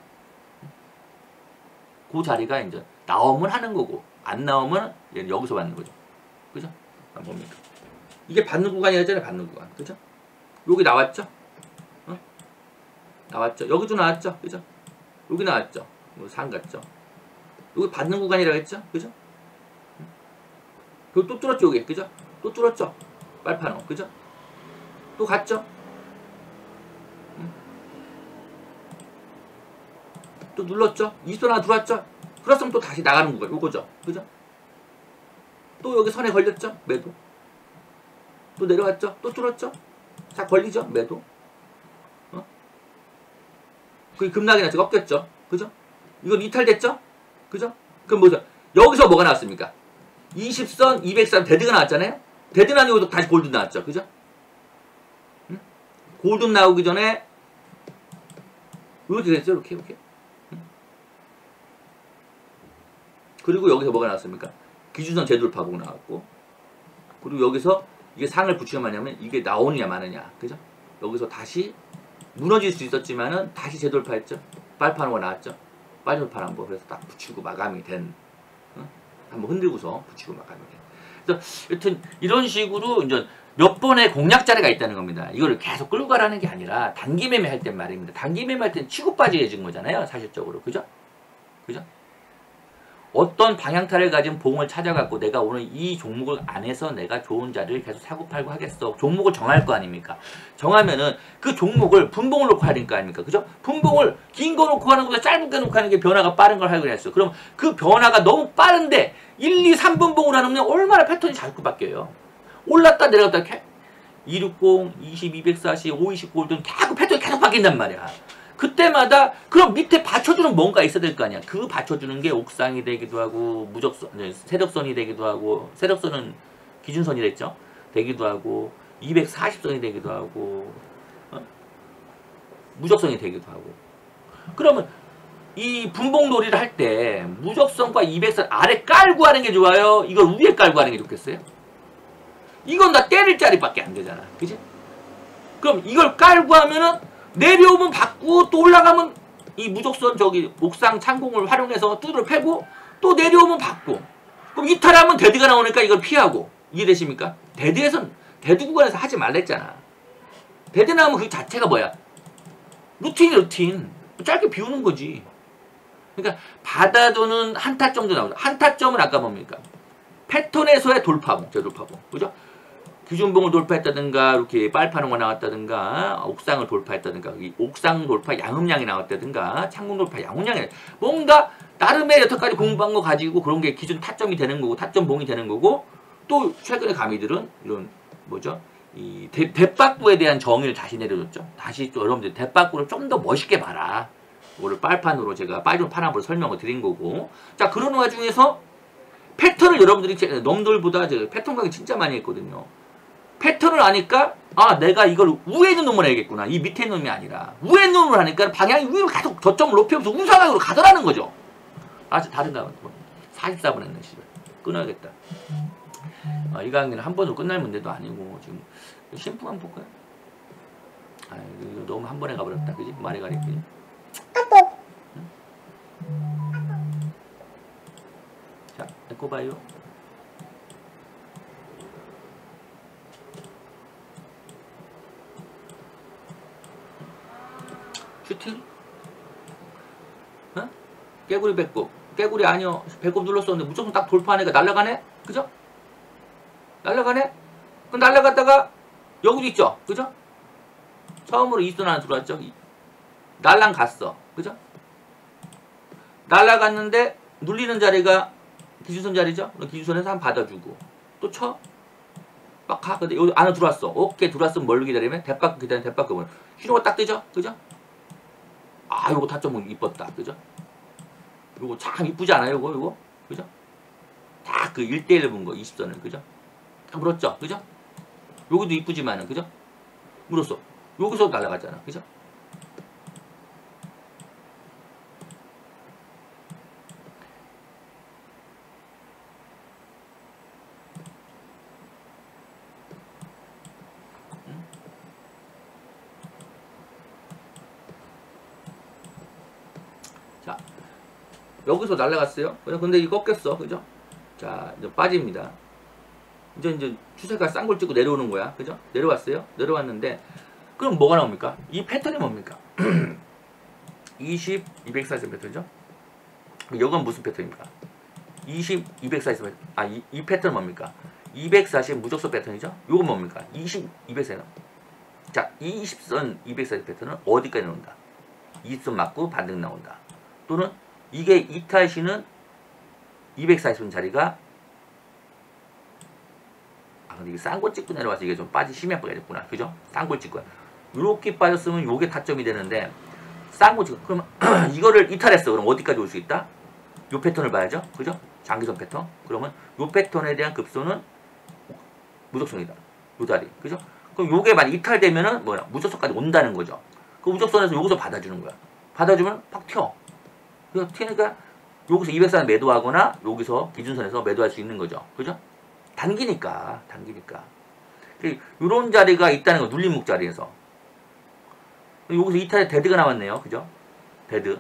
그 자리가 이제 나오면 하는 거고 안 나오면 얘는 여기서 받는 거죠. 그죠? 뭡니까? 이게 받는 구간이었잖아요. 받는 구간. 그죠? 여기 나왔죠? 나왔죠? 여기도 나왔죠? 그죠? 여기 나왔죠? 산 같죠? 여기 받는 구간이라고 했죠? 그죠? 그리고 또 뚫었죠? 여기. 그죠? 또 뚫었죠? 빨판어. 그죠? 또 갔죠? 또 눌렀죠? 20선 하나 들어왔죠? 그랬으면 또 다시 나가는 거예요. 요거죠. 그죠? 또 여기 선에 걸렸죠? 매도. 또 내려왔죠? 또 뚫었죠? 자, 걸리죠? 매도. 그게 급락이 나서 꺾였죠? 그죠? 이건 이탈됐죠? 그죠? 그럼 뭐죠? 여기서 뭐가 나왔습니까? 20선, 200선 데드가 나왔잖아요? 데드 나오고 다시 골든 나왔죠? 그죠? 응? 골든 나오기 전에 이렇게 됐죠? 이렇게. 그리고 여기서 뭐가 나왔습니까? 기준선 재돌파하고 나왔고, 그리고 여기서 이게 상을 붙이면 뭐냐면 이게 나오느냐 마느냐. 그죠? 여기서 다시 무너질 수 있었지만은 다시 재돌파했죠? 빨판호가 나왔죠? 빨돌파 한번 그래서 딱 붙이고 마감이 된. 한번 흔들고서 붙이고 마감이 된. 그래서 여튼 이런 식으로 이제 몇 번의 공략 자리가 있다는 겁니다. 이거를 계속 끌고 가라는 게 아니라 단기 매매 할 땐 말입니다. 단기 매매 할 땐 치고 빠지해진 거잖아요. 사실적으로. 그죠? 그죠? 어떤 방향타를 가진 봉을 찾아갖고 내가 오늘 이 종목을 안에서 내가 좋은 자리를 계속 사고 팔고 하겠어. 종목을 정할 거 아닙니까? 정하면은 그 종목을 분봉을 놓고 하는 거 아닙니까? 그죠? 분봉을 긴 거 놓고 하는 것보다 짧게 놓고 하는 게 변화가 빠른 걸 하기로 했어. 그럼 그 변화가 너무 빠른데 1, 2, 3분봉을 하면 얼마나 패턴이 자꾸 바뀌어요. 올랐다 내려갔다 260, 20, 240, 520 골든 계속 패턴이 계속 바뀐단 말이야. 그때마다 그럼 밑에 받쳐주는 뭔가 있어야 될 거 아니야. 그 받쳐주는 게 옥상이 되기도 하고 무적선, 세력선이 되기도 하고 세력선은 기준선이랬죠. 되기도 하고 240선이 되기도 하고 무적선이 되기도 하고. 그러면 이 분봉놀이를 할 때 무적선과 200선 아래 깔고 하는 게 좋아요? 이걸 위에 깔고 하는 게 좋겠어요? 이건 다 때릴 자리밖에 안 되잖아. 그지? 그럼 이걸 깔고 하면은 내려오면 받고 또 올라가면 이 무적선 저기 옥상 창공을 활용해서 두드러 패고 또 내려오면 받고 그럼 이탈하면 데드가 나오니까 이걸 피하고. 이해되십니까? 데드 구간에서 하지 말랬잖아. 데드 나오면 그 자체가 뭐야? 루틴. 짧게 비우는 거지. 그러니까 받아두는 한타 정도 나오죠. 한타점은 아까 뭡니까? 패턴에서의 돌파봉, 재돌파봉. 그죠? 기준봉을 돌파했다든가 이렇게 빨판호가 나왔다든가 옥상을 돌파했다든가 이 옥상 돌파 양음량이 나왔다든가 창문 돌파 양음량이 뭔가 나름의 여태까지 공부한 거 가지고 그런 게 기준 타점이 되는 거고 타점봉이 되는 거고 또 최근의 가미들은 이런 뭐죠? 이 대박구에 대한 정의를 다시 내려줬죠. 다시 또 여러분들 대박구를 좀 더 멋있게 봐라. 이거를 빨판으로 제가 빨판 파나브로 설명을 드린 거고. 자, 그런 와중에서 패턴을 여러분들이 놈들보다 제가 패턴 강의 진짜 많이 했거든요. 패턴을 아니까 내가 이걸 위에 있는 놈을 해야겠구나. 이 밑에 있는 놈이 아니라 위에 있는 놈을 하니까 방향이 위로 계속 저점을 높이면서 우상향으로 가더라는 거죠. 다른가 봐. 44분 했네. 끊어야겠다. 이 강의는 한 번으로 끝날 문제도 아니고 지금 심플 한번 볼까요? 이거 너무 한 번에 가버렸다. 그지? 말이 가리지. 에코 바이오. 슈팅? 어? 깨구리 배꼽. 깨구리 아니요. 배꼽 눌렀었는데 무조건 딱 돌파하니까 날아가네? 그죠? 날아가네? 그럼 날아갔다가 여기도 있죠? 그죠? 처음으로 이순 하나 들어왔죠? 날랑 갔어. 그죠? 날아갔는데 눌리는 자리가 기준선 자리죠? 기준선에서 한번 받아주고 또 쳐? 막 가. 근데 여기 안에 들어왔어. 오케이 들어왔으면 뭘 기다리면? 대박고 기다리면 대박고 신호가 딱 뜨죠? 그죠? 아 요거 타점 이뻤다. 그죠? 요거 참 이쁘지 않아요? 요거? 그죠? 딱 그 1대1 본 거 20선을. 그죠? 딱 물었죠? 그죠? 여기도 이쁘지만은. 그죠? 물었어. 여기서 날아갔잖아. 그죠? 자, 여기서 날아갔어요. 근데 이거 꺾였어. 그죠? 자, 이제 빠집니다. 이제 추세가 쌍골 찍고 내려오는 거야. 그죠? 내려왔어요. 내려왔는데, 그럼 뭐가 나옵니까? 이 패턴이 뭡니까? 20, 240 패턴이죠? 이건 무슨 패턴입니까? 20, 240 패턴. 아, 이 패턴은 뭡니까? 240 무적선 패턴이죠? 이건 뭡니까? 20, 240. 자, 20선 240 패턴은 어디까지 나온다? 20선 맞고 반등 나온다. 또는 이게 이탈시는 240선 자리가 근데 이게 쌍골 찍고 내려와서 이게 좀 심해 빠졌구나. 그죠? 쌍골 찍고. 이렇게 빠졌으면 요게 타점이 되는데 쌍골 찍고 그러면 이거를 이탈했어. 그럼 어디까지 올 수 있다? 요 패턴을 봐야죠. 그죠? 장기선 패턴. 그러면 요 패턴에 대한 급소는 무적선이다. 요 자리. 그죠? 그럼 요게 만약 이탈되면은 뭐야? 무적선까지 온다는 거죠. 그 무적선에서 요것도 받아주는 거야. 받아주면 팍 튀어. 그래서 튀니까 여기서 204는 매도하거나 여기서 기준선에서 매도할 수 있는 거죠. 그죠? 단기니까. 이런 자리가 있다는 거, 눌림목 자리에서. 여기서 이탈에 데드가 나왔네요. 그죠? 데드.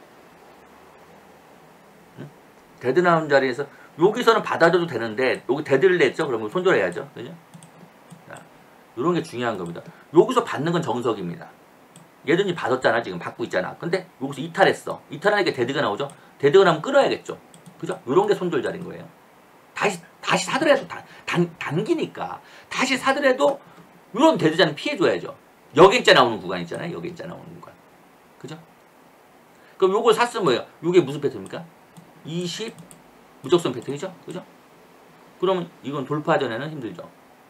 응? 데드 나온 자리에서, 여기서는 받아줘도 되는데, 여기 데드를 냈죠? 그러면 손절해야죠. 그죠? 자, 이런 게 중요한 겁니다. 여기서 받는 건 정석입니다. 얘든지 받았잖아. 지금 받고 있잖아. 근데 여기서 이탈했어. 이탈하니까 데드가 나오죠? 데드가 나오면 끊어야겠죠? 그죠? 이런 게 손절 자리인 거예요. 다시 사더라도 단기니까 다시 사더라도 이런 데드자는 피해줘야죠. 역행자 나오는 구간 있잖아요. 역행자 나오는 구간. 그죠? 그럼 요걸 샀으면 뭐예요? 요게 무슨 패턴입니까? 20 무적선 패턴이죠? 그죠? 그러면 이건 돌파 전에는 힘들죠.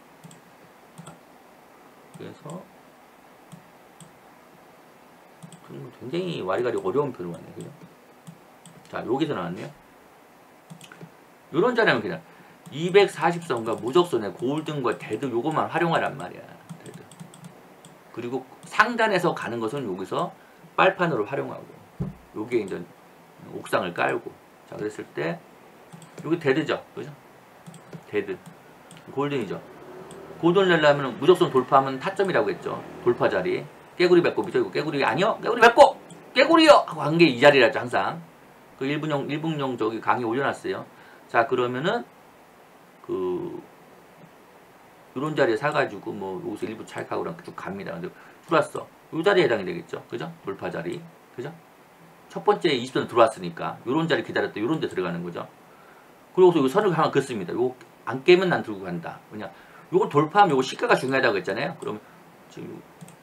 그래서 굉장히 와리가리 어려운 표로 왔네요. 그죠? 자, 여기서 나왔네요. 요런 자리는 그냥 240선과 무적선의 골든과 데드 요것만 활용하란 말이야. 데드. 그리고 상단에서 가는 것은 여기서 빨판으로 활용하고 요게 이제 옥상을 깔고 자 그랬을 때 요게 데드죠. 그죠? 데드. 골든이죠. 골든 내려면 무적선 돌파하면 타점이라고 했죠. 돌파 자리. 깨구리 배꼽이죠. 이거 깨구리 아니요? 깨구리 배꼽! 깨구리요! 하고 한 게 이 자리라죠. 항상. 그 일분용 저기 강의 올려놨어요. 자 그러면은 이런 자리에 사가지고 뭐 여기서 일부 찰칵으로 쭉 갑니다. 근데 들어왔어. 이 자리에 해당이 되겠죠. 그죠? 돌파 자리. 그죠? 첫 번째 20선 들어왔으니까 요런 자리 기다렸다. 요런 데 들어가는 거죠. 그리고서 이 선을 하나 긋습니다. 요거 안 깨면 난 들고 간다. 그냥 요거 돌파하면 요거 시가가 중요하다고 했잖아요. 그러면 지금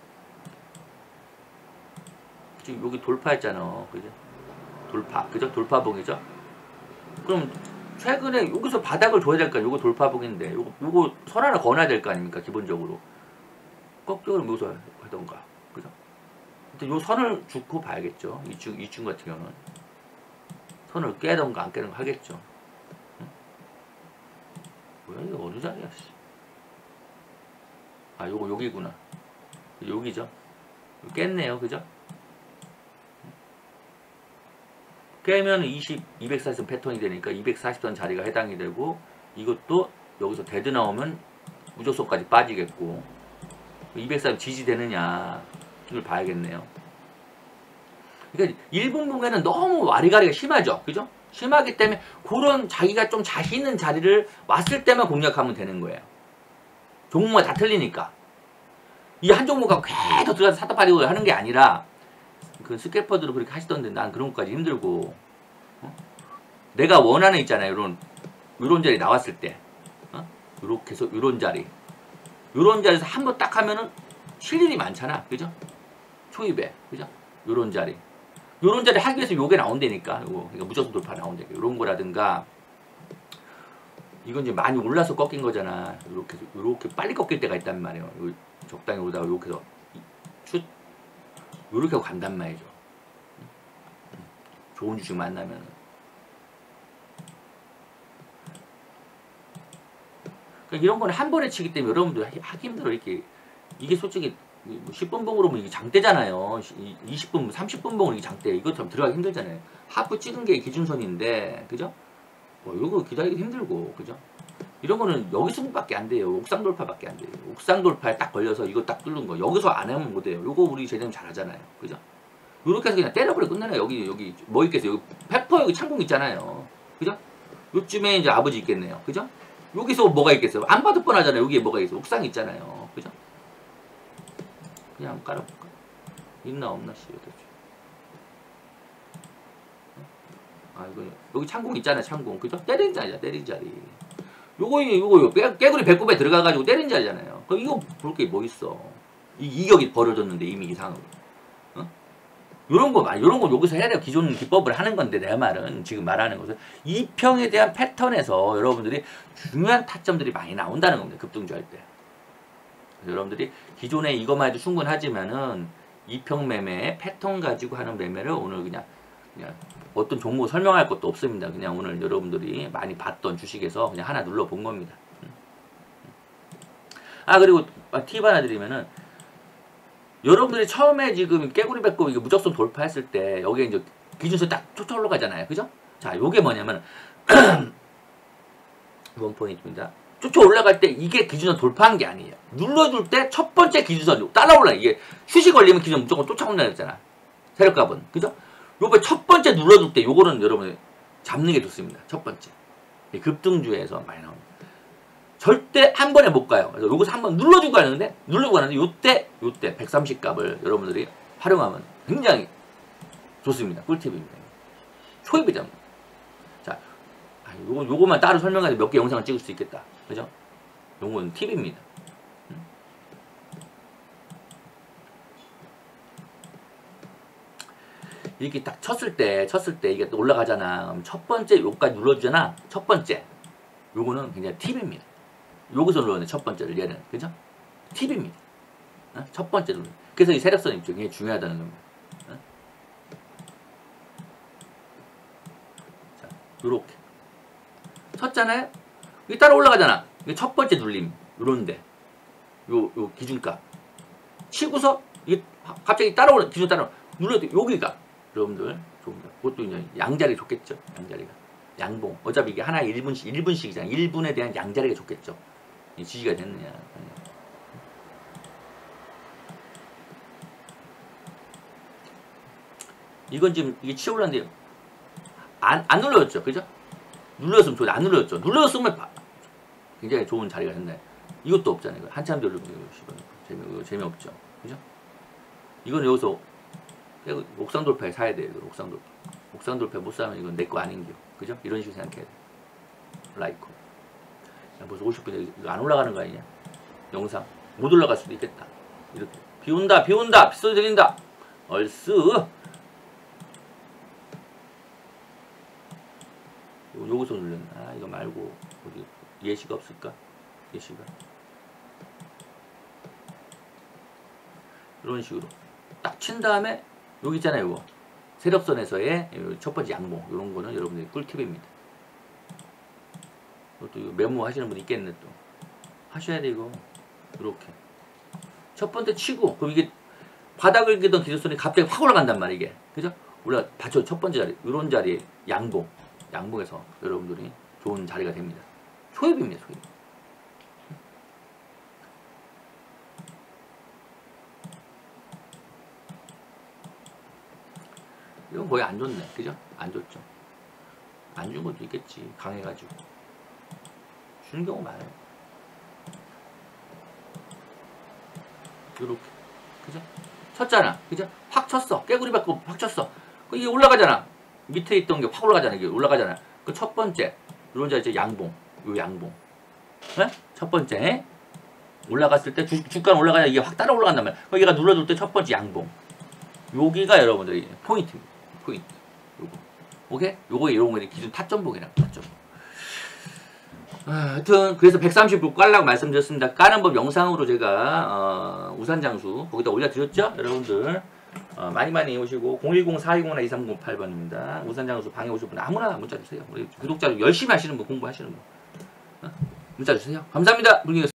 여기 돌파했잖아. 그죠? 돌파. 그죠? 돌파봉이죠? 그럼 최근에 여기서 바닥을 줘야 될까? 요거 돌파봉인데 요거 선 하나 거놔야 될 거 아닙니까? 기본적으로. 꺾여는 여기서 하던가. 그죠? 근데 요 선을 주고 봐야겠죠. 이중 같은 경우는. 선을 깨던가 안 깨던가 하겠죠. 응? 뭐야 이거 어느 자리야 씨. 아 요거 여기구나. 여기죠. 깼네요. 그죠? 깨면 240선 패턴이 되니까 240선 자리가 해당이 되고 이것도 여기서 데드 나오면 무조건까지 빠지겠고 240 지지되느냐 이걸 봐야겠네요. 그러니까 1분 봉에는 너무 와리가리가 심하죠. 그죠? 심하기 때문에 그런 자기가 좀 자신 있는 자리를 왔을 때만 공략하면 되는 거예요. 종목마다 다 틀리니까. 이 한 종목하고 계속 들어가서 사다 팔리고 하는 게 아니라 그 스캐퍼들도 그렇게 하시던데 난 그런 것까지 힘들고 내가 원하는 있잖아요. 요런 자리 나왔을 때 요렇게 해서 요런 자리에서 한번 딱 하면은 쉴 일이 많잖아. 그죠? 초입에. 그죠? 요런 자리 하기 위해서 요게 나온다니까. 요거 그러니까 무조건 돌파 나온다니까. 요런 거라든가 이건 이제 많이 올라서 꺾인 거잖아. 요렇게 빨리 꺾일 때가 있단 말이에요. 적당히 오다가 요렇게 해서 요렇게 하고 간단 말이죠. 좋은 주식 만나면. 그러니까 이런 거는 한 번에 치기 때문에 여러분들 하기 힘들어. 이게 솔직히 10분 봉으로 보면 이게 장대잖아요. 20분, 30분 봉으로 이게 장대. 이거 좀 들어가기 힘들잖아요. 하프 찍은 게 기준선인데, 그죠? 이거 기다리기 힘들고, 그죠? 이런 거는 여기서밖에 안 돼요. 옥상 돌파밖에 안 돼요. 옥상 돌파에 딱 걸려서 이거 딱 뚫는 거. 여기서 안 하면 못 해요. 요거 우리 제대로 잘 하잖아요. 그죠? 요렇게 해서 그냥 때려버려 끝내요. 여기 뭐 있겠어요? 여기 페퍼 여기 창공 있잖아요. 그죠? 요쯤에 이제 아버지 있겠네요. 그죠? 여기서 뭐가 있겠어요? 안 봐도 뻔하잖아요. 여기에 뭐가 있어요? 옥상 있잖아요. 그죠? 그냥 한번 깔아볼까? 있나 없나 씨. 이거 여기 창공 있잖아요. 창공. 그죠? 때린 자리야. 때린 자리. 요거 깨구리 배꼽에 들어가가지고 때린 자리잖아요. 이거 볼 게 뭐 있어? 이격이 벌어졌는데 이미 이상으로. 요런 거 여기서 해야 돼요. 기존 기법을 하는 건데 내 말은 지금 말하는 것은 이평에 대한 패턴에서 여러분들이 중요한 타점들이 많이 나온다는 겁니다. 급등주 할 때. 여러분들이 기존에 이것만 해도 충분하지만은 이평 매매 패턴 가지고 하는 매매를 오늘 그냥 어떤 종목 설명할 것도 없습니다. 그냥 오늘 여러분들이 많이 봤던 주식에서 그냥 하나 눌러 본 겁니다. 그리고 팁 하나 드리면은 여러분들이 처음에 지금 깨구리 배꼽 이게 무적선 돌파했을 때 여기에 이제 기준선 딱 쫓아 올라가잖아요. 그죠? 자, 요게 뭐냐면 원 포인트입니다. 쫓아 올라갈 때 이게 기준선 돌파한 게 아니에요. 눌러줄 때 첫 번째 기준선 따라 올라. 이게 휴식 걸리면 기준선 무조건 쫓아온다 그랬잖아. 세력값은. 그죠? 요거 첫 번째 눌러줄 때 요거는 여러분 잡는 게 좋습니다. 첫 번째. 급등주에서 많이 나옵니다. 절대 한 번에 못 가요. 그래서 요것을 한번 눌러주고 가는데 요때 130 값을 여러분들이 활용하면 굉장히 좋습니다. 꿀팁입니다. 초입이죠. 자, 요거만 따로 설명해서 몇 개 영상을 찍을 수 있겠다. 그죠? 요건 팁입니다. 이렇게 딱 쳤을 때 이게 또 올라가잖아. 그럼 첫 번째 요까지 눌러주잖아. 첫 번째. 요거는 굉장히 팁입니다. 여기서 눌러내 첫 번째를 얘는. 그죠? 팁입니다. 첫 번째 눌러. 그래서 이 세력선이 굉장히 중요하다는 겁니다. 자, 요렇게. 쳤잖아요? 이게 따라 올라가잖아. 이게 첫 번째 눌림. 요런데. 요 기준값. 치고서 이게 갑자기 따라오는 기준 따라 눌러도 여기가 여러분들 좋습니다. 그것도 이제 양자리 좋겠죠. 양자리가. 양봉. 어차피 이게 하나에 1분씩이잖아. 1분에 대한 양자리가 좋겠죠. 지지가 됐느냐. 이건 지금 이게 치올랐는데 안 눌러졌죠. 그죠? 눌렀으면 좋은데 안 눌러졌죠. 눌렀으면 굉장히 좋은 자리가 됐네. 이것도 없잖아요. 이거 한참 돌리고 재미없죠. 그죠? 이건 여기서 옥상 돌파에 사야 돼요. 옥상 돌파. 옥상 돌파 못 사면 이건 내 거 아닌겨. 그죠? 이런 식으로 생각해야 돼. 라이코. 벌써 50분에 안 올라가는 거 아니냐? 영상. 못 올라갈 수도 있겠다. 이렇게. 비 온다, 빗소리 들린다. 얼쑤. 요거서 눌렸나? 이거 말고, 어디, 예시가 없을까? 예시가. 이런 식으로. 딱 친 다음에, 여기 있잖아요, 이거. 세력선에서의 첫 번째 양봉. 이런 거는 여러분들의 꿀팁입니다. 또 메모 하시는 분 있겠네 또. 하셔야 돼 이거. 이렇게. 첫 번째 치고 그럼 이게 바닥을 기던 기술선이 갑자기 확 올라간단 말이야 이게. 그죠? 받쳐 첫 번째 자리. 이런 자리에 양봉에서 여러분들이 좋은 자리가 됩니다. 초입입니다. 초입. 이건 거의 안 좋네. 그죠? 안 좋죠. 안 준 것도 있겠지. 강해가지고. 주는 경우 많아요. 요렇게. 그죠? 쳤잖아. 그죠? 확 쳤어. 깨구리 받고 확 쳤어. 이게 올라가잖아. 밑에 있던 게 확 올라가잖아. 이게 올라가잖아. 그 첫 번째. 이런 자 이제 양봉. 요 양봉. 네? 첫 번째. 올라갔을 때 주가는 올라가야 이게 확 따라 올라간단 말이야. 그럼 얘가 눌러줄 때 첫 번째 양봉. 여기가 여러분들이 포인트입니다. 포인트. 요거. 오케이? 요거 이런 거 기준 타점봉이라고. 타점봉. 하여튼 그래서 130불 깔라고 말씀드렸습니다. 까는 법 영상으로 제가 우산장수 거기다 올려드렸죠? 여러분들 많이 오시고 010-420-2308번입니다. 우산장수 방에 오실 분 아무나 문자 주세요. 우리 구독자 열심히 하시는 분 공부하시는 분 문자 주세요. 감사합니다.